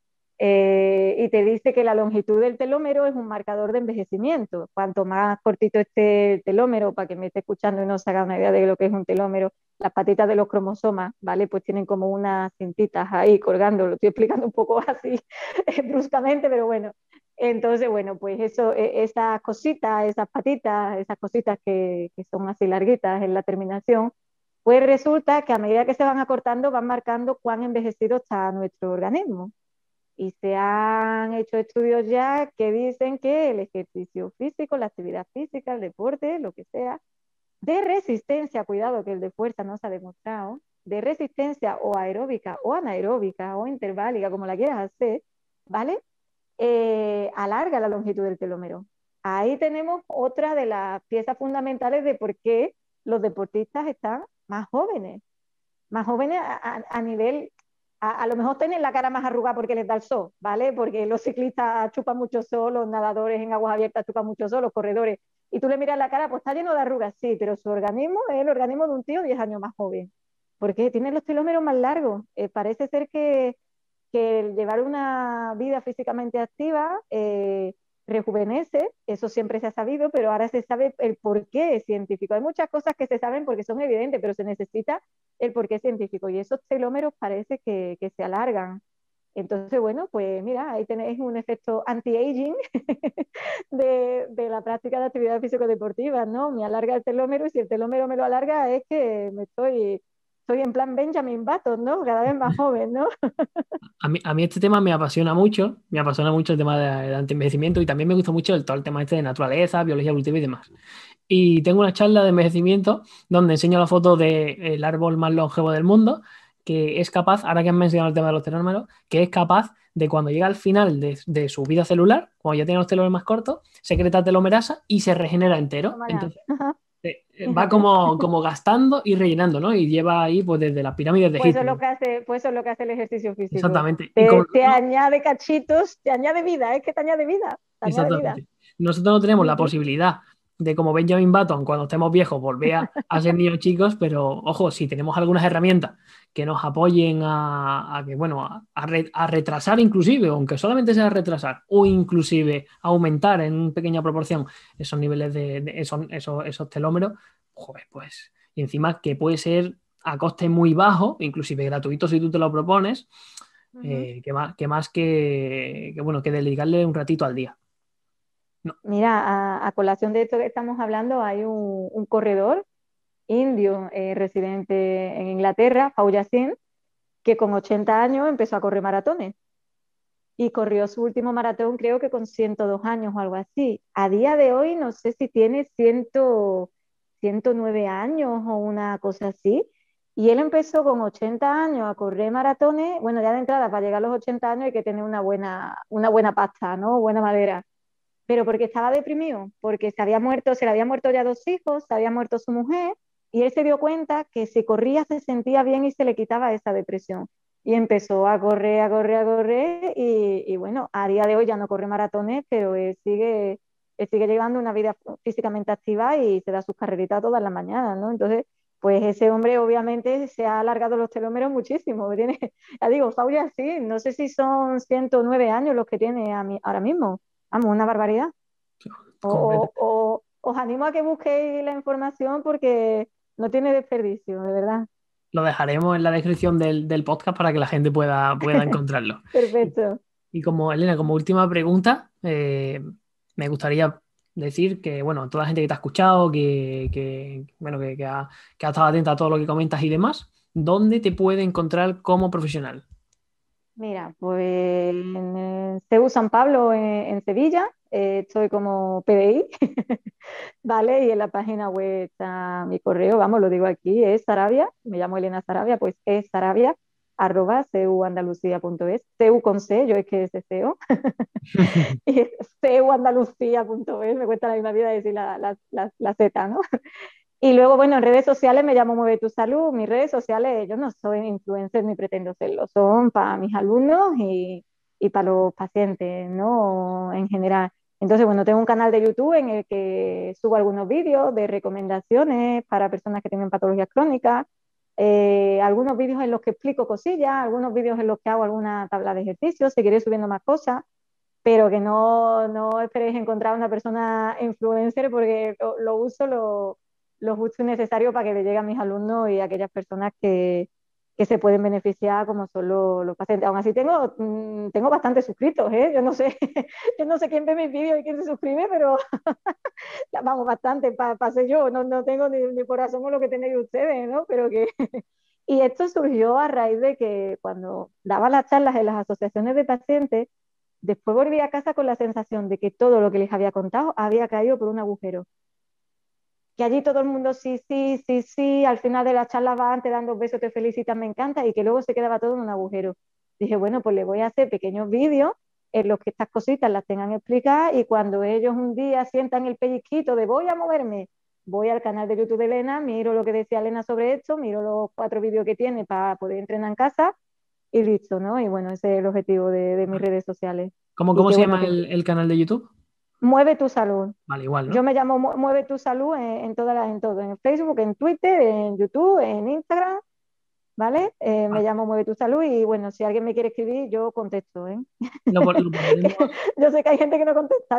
Y te dice que la longitud del telómero es un marcador de envejecimiento. Cuanto más cortito esté el telómero, para que me esté escuchando y no se haga una idea de lo que es un telómero, las patitas de los cromosomas, ¿vale? Pues tienen como unas cintitas ahí colgando, lo estoy explicando un poco así bruscamente, pero bueno. Entonces, bueno, pues eso, esas cositas, esas patitas, esas cositas que son así larguitas en la terminación, pues resulta que a medida que se van acortando van marcando cuán envejecido está nuestro organismo. Y se han hecho estudios ya que dicen que el ejercicio físico, la actividad física, el deporte, lo que sea, de resistencia, cuidado que el de fuerza no se ha demostrado, de resistencia o aeróbica o anaeróbica o interválica, como la quieras hacer, ¿vale? Alarga la longitud del telómero. Ahí tenemos otra de las piezas fundamentales de por qué los deportistas están más jóvenes a nivel a lo mejor tienen la cara más arrugada porque les da el sol, ¿vale? Porque los ciclistas chupan mucho sol, los nadadores en aguas abiertas chupan mucho sol, los corredores. Y tú le miras la cara, pues está lleno de arrugas, sí, pero su organismo es el organismo de un tío 10 años más joven. Porque tiene los telómeros más largos. Parece ser que el llevar una vida físicamente activa rejuvenece, eso siempre se ha sabido, pero ahora se sabe el porqué científico. Hay muchas cosas que se saben porque son evidentes, pero se necesita el porqué científico y esos telómeros parece que se alargan. Entonces, bueno, pues mira, ahí tenéis un efecto anti-aging de la práctica de actividades físico-deportivas, ¿no? Me alarga el telómero y si el telómero me lo alarga es que estoy en plan Benjamin Button, ¿no? Cada vez más joven, ¿no? A mí este tema me apasiona mucho el tema del antienvejecimiento y también me gusta mucho todo el tema este de naturaleza, biología evolutiva y demás. Y tengo una charla de envejecimiento donde enseño la foto del árbol más longevo del mundo, que es capaz, ahora que has mencionado el tema de los telómeros, que es capaz de cuando llega al final de su vida celular, cuando ya tiene los telómeros más cortos, secreta telomerasa y se regenera entero. Entonces, va Fíjate. como gastando y rellenando, ¿no? Y lleva ahí pues desde las pirámides de Pues eso Egipto. es lo que hace, pues eso es lo que hace el ejercicio físico. Exactamente. Te añade cachitos, te añade vida, es que te añade vida, te añade vida. Exactamente. nosotros no tenemos la posibilidad de, como Benjamin Button, cuando estemos viejos, volver a ser niños chicos, pero ojo, si tenemos algunas herramientas que nos apoyen a que, bueno, a retrasar inclusive, aunque solamente sea retrasar, o inclusive aumentar en una pequeña proporción esos niveles esos telómeros, joder, pues, y encima que puede ser a coste muy bajo, inclusive gratuito si tú te lo propones, bueno, que dedicarle un ratito al día. No. Mira, a colación de esto que estamos hablando, hay un corredor indio residente en Inglaterra, Pau Yassin, que con 80 años empezó a correr maratones y corrió su último maratón creo que con 102 años o algo así. A día de hoy no sé si tiene 109 años o una cosa así. Y él empezó con 80 años a correr maratones. Bueno, ya de entrada, para llegar a los 80 años hay que tener una buena pasta, ¿no? Buena madera. Pero porque estaba deprimido, porque se le había muerto ya 2 hijos, se había muerto su mujer, y él se dio cuenta que si corría se sentía bien y se le quitaba esa depresión. Y empezó a correr, a correr, a correr, y bueno, a día de hoy ya no corre maratones, pero él sigue llevando una vida físicamente activa y se da sus carreritas todas las mañanas, ¿no? Entonces, pues ese hombre obviamente se ha alargado los telómeros muchísimo. Tiene, ya digo, Fauria sí, no sé si son 109 años los que tiene ahora mismo. Vamos, una barbaridad. Os animo a que busquéis la información porque no tiene desperdicio, de verdad. Lo dejaremos en la descripción del podcast para que la gente pueda encontrarlo. Perfecto. Y como, Elena, como última pregunta, me gustaría decir que, bueno, toda la gente que te ha escuchado, bueno, que ha estado atenta a todo lo que comentas y demás, ¿dónde te puede encontrar como profesional? Mira, pues en CEU San Pablo, en Sevilla, estoy como PDI, ¿vale? Y en la página web está mi correo, vamos, lo digo aquí, es Sarabia, me llamo Elena Sarabia, pues es Sarabia, @ceuandalucía.es, CEU con C, yo es que es de CEO, y es ceuandalucía.es, me cuesta la misma vida decir la Z, ¿no? Y luego, bueno, en redes sociales me llamo Mueve tu Salud. Mis redes sociales, yo no soy influencer ni pretendo serlo, son para mis alumnos y para los pacientes, ¿no? En general. Entonces, bueno, tengo un canal de YouTube en el que subo algunos vídeos de recomendaciones para personas que tienen patologías crónicas, algunos vídeos en los que explico cosillas, algunos vídeos en los que hago alguna tabla de ejercicios, seguiré subiendo más cosas, pero que no esperéis encontrar una persona influencer porque lo uso lo justo y necesario para que le llegue a mis alumnos y a aquellas personas que se pueden beneficiar como son los pacientes. Aún así tengo bastantes suscritos, ¿eh? Yo no sé, yo no sé quién ve mis vídeos y quién se suscribe, pero vamos, bastante, para ser yo, no tengo ni por asomo lo que tenéis ustedes, ¿no? Pero que... Y esto surgió a raíz de que cuando daba las charlas en las asociaciones de pacientes, después volví a casa con la sensación de que todo lo que les había contado había caído por un agujero. Que allí todo el mundo sí, sí, sí, sí, al final de la charla van, te dan 2 besos, te felicitan, me encanta, y que luego se quedaba todo en un agujero. Dije, bueno, pues le voy a hacer pequeños vídeos en los que estas cositas las tengan explicadas y cuando ellos un día sientan el pellizquito de voy a moverme, voy al canal de YouTube de Elena, miro lo que decía Elena sobre esto, miro los 4 vídeos que tiene para poder entrenar en casa y listo, ¿no? Y bueno, ese es el objetivo de mis redes sociales. ¿Cómo se llama el canal de YouTube? Mueve tu salud. Vale, igual, ¿no? Yo me llamo Mueve tu salud en todo, en Facebook, en Twitter, en YouTube, en Instagram, ¿vale? Me llamo Mueve tu salud y bueno, si alguien me quiere escribir, yo contesto, ¿eh? Lo pondremos, Yo sé que hay gente que no contesta,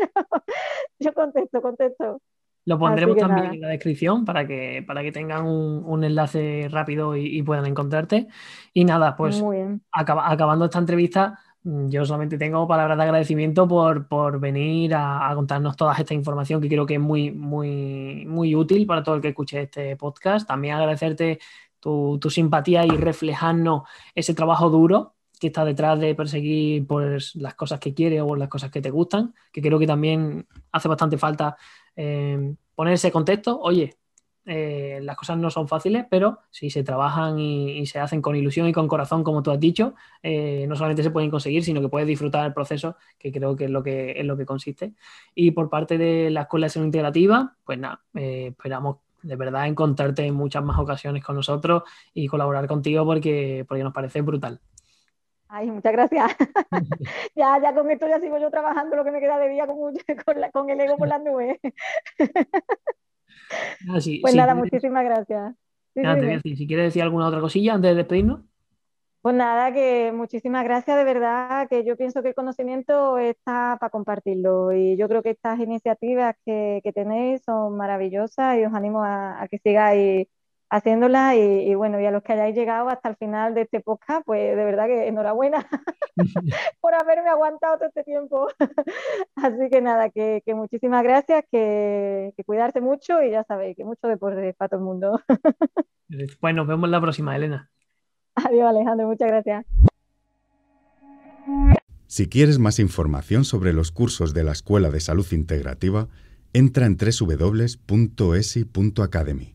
yo contesto. lo pondremos también Nada. en la descripción para que tengan un enlace rápido y puedan encontrarte. Y nada, pues Muy bien. acabando esta entrevista, yo solamente tengo palabras de agradecimiento por venir a contarnos toda esta información que creo que es muy, muy, muy útil para todo el que escuche este podcast. También agradecerte tu simpatía y reflejarnos ese trabajo duro que está detrás de perseguir pues, las cosas que quieres o las cosas que te gustan, que creo que también hace bastante falta poner ese contexto. Oye, las cosas no son fáciles, pero si se trabajan y se hacen con ilusión y con corazón, como tú has dicho, no solamente se pueden conseguir, sino que puedes disfrutar del proceso, que creo que es lo que consiste. Y por parte de la Escuela de Salud Integrativa, pues nada, esperamos de verdad encontrarte en muchas más ocasiones con nosotros y colaborar contigo porque nos parece brutal. Ay, muchas gracias. Ya con esto ya sigo yo trabajando lo que me queda de día con el ego por las nubes. Ah, Pues nada, muchísimas gracias. Sí, nada, te voy a dime. decir, si quieres decir alguna otra cosilla antes de despedirnos. Pues nada, que muchísimas gracias, de verdad, que yo pienso que el conocimiento está para compartirlo y yo creo que estas iniciativas que tenéis son maravillosas y os animo a que sigáis haciéndolas y bueno, y a los que hayáis llegado hasta el final de este podcast, pues de verdad que enhorabuena por haberme aguantado todo este tiempo. Así que nada, que muchísimas gracias, que cuidarse mucho y ya sabéis que mucho deporte para todo el mundo. Pues nos vemos la próxima, Elena. Adiós, Alejandro, muchas gracias. Si quieres más información sobre los cursos de la Escuela de Salud Integrativa, entra en www.esi.academy.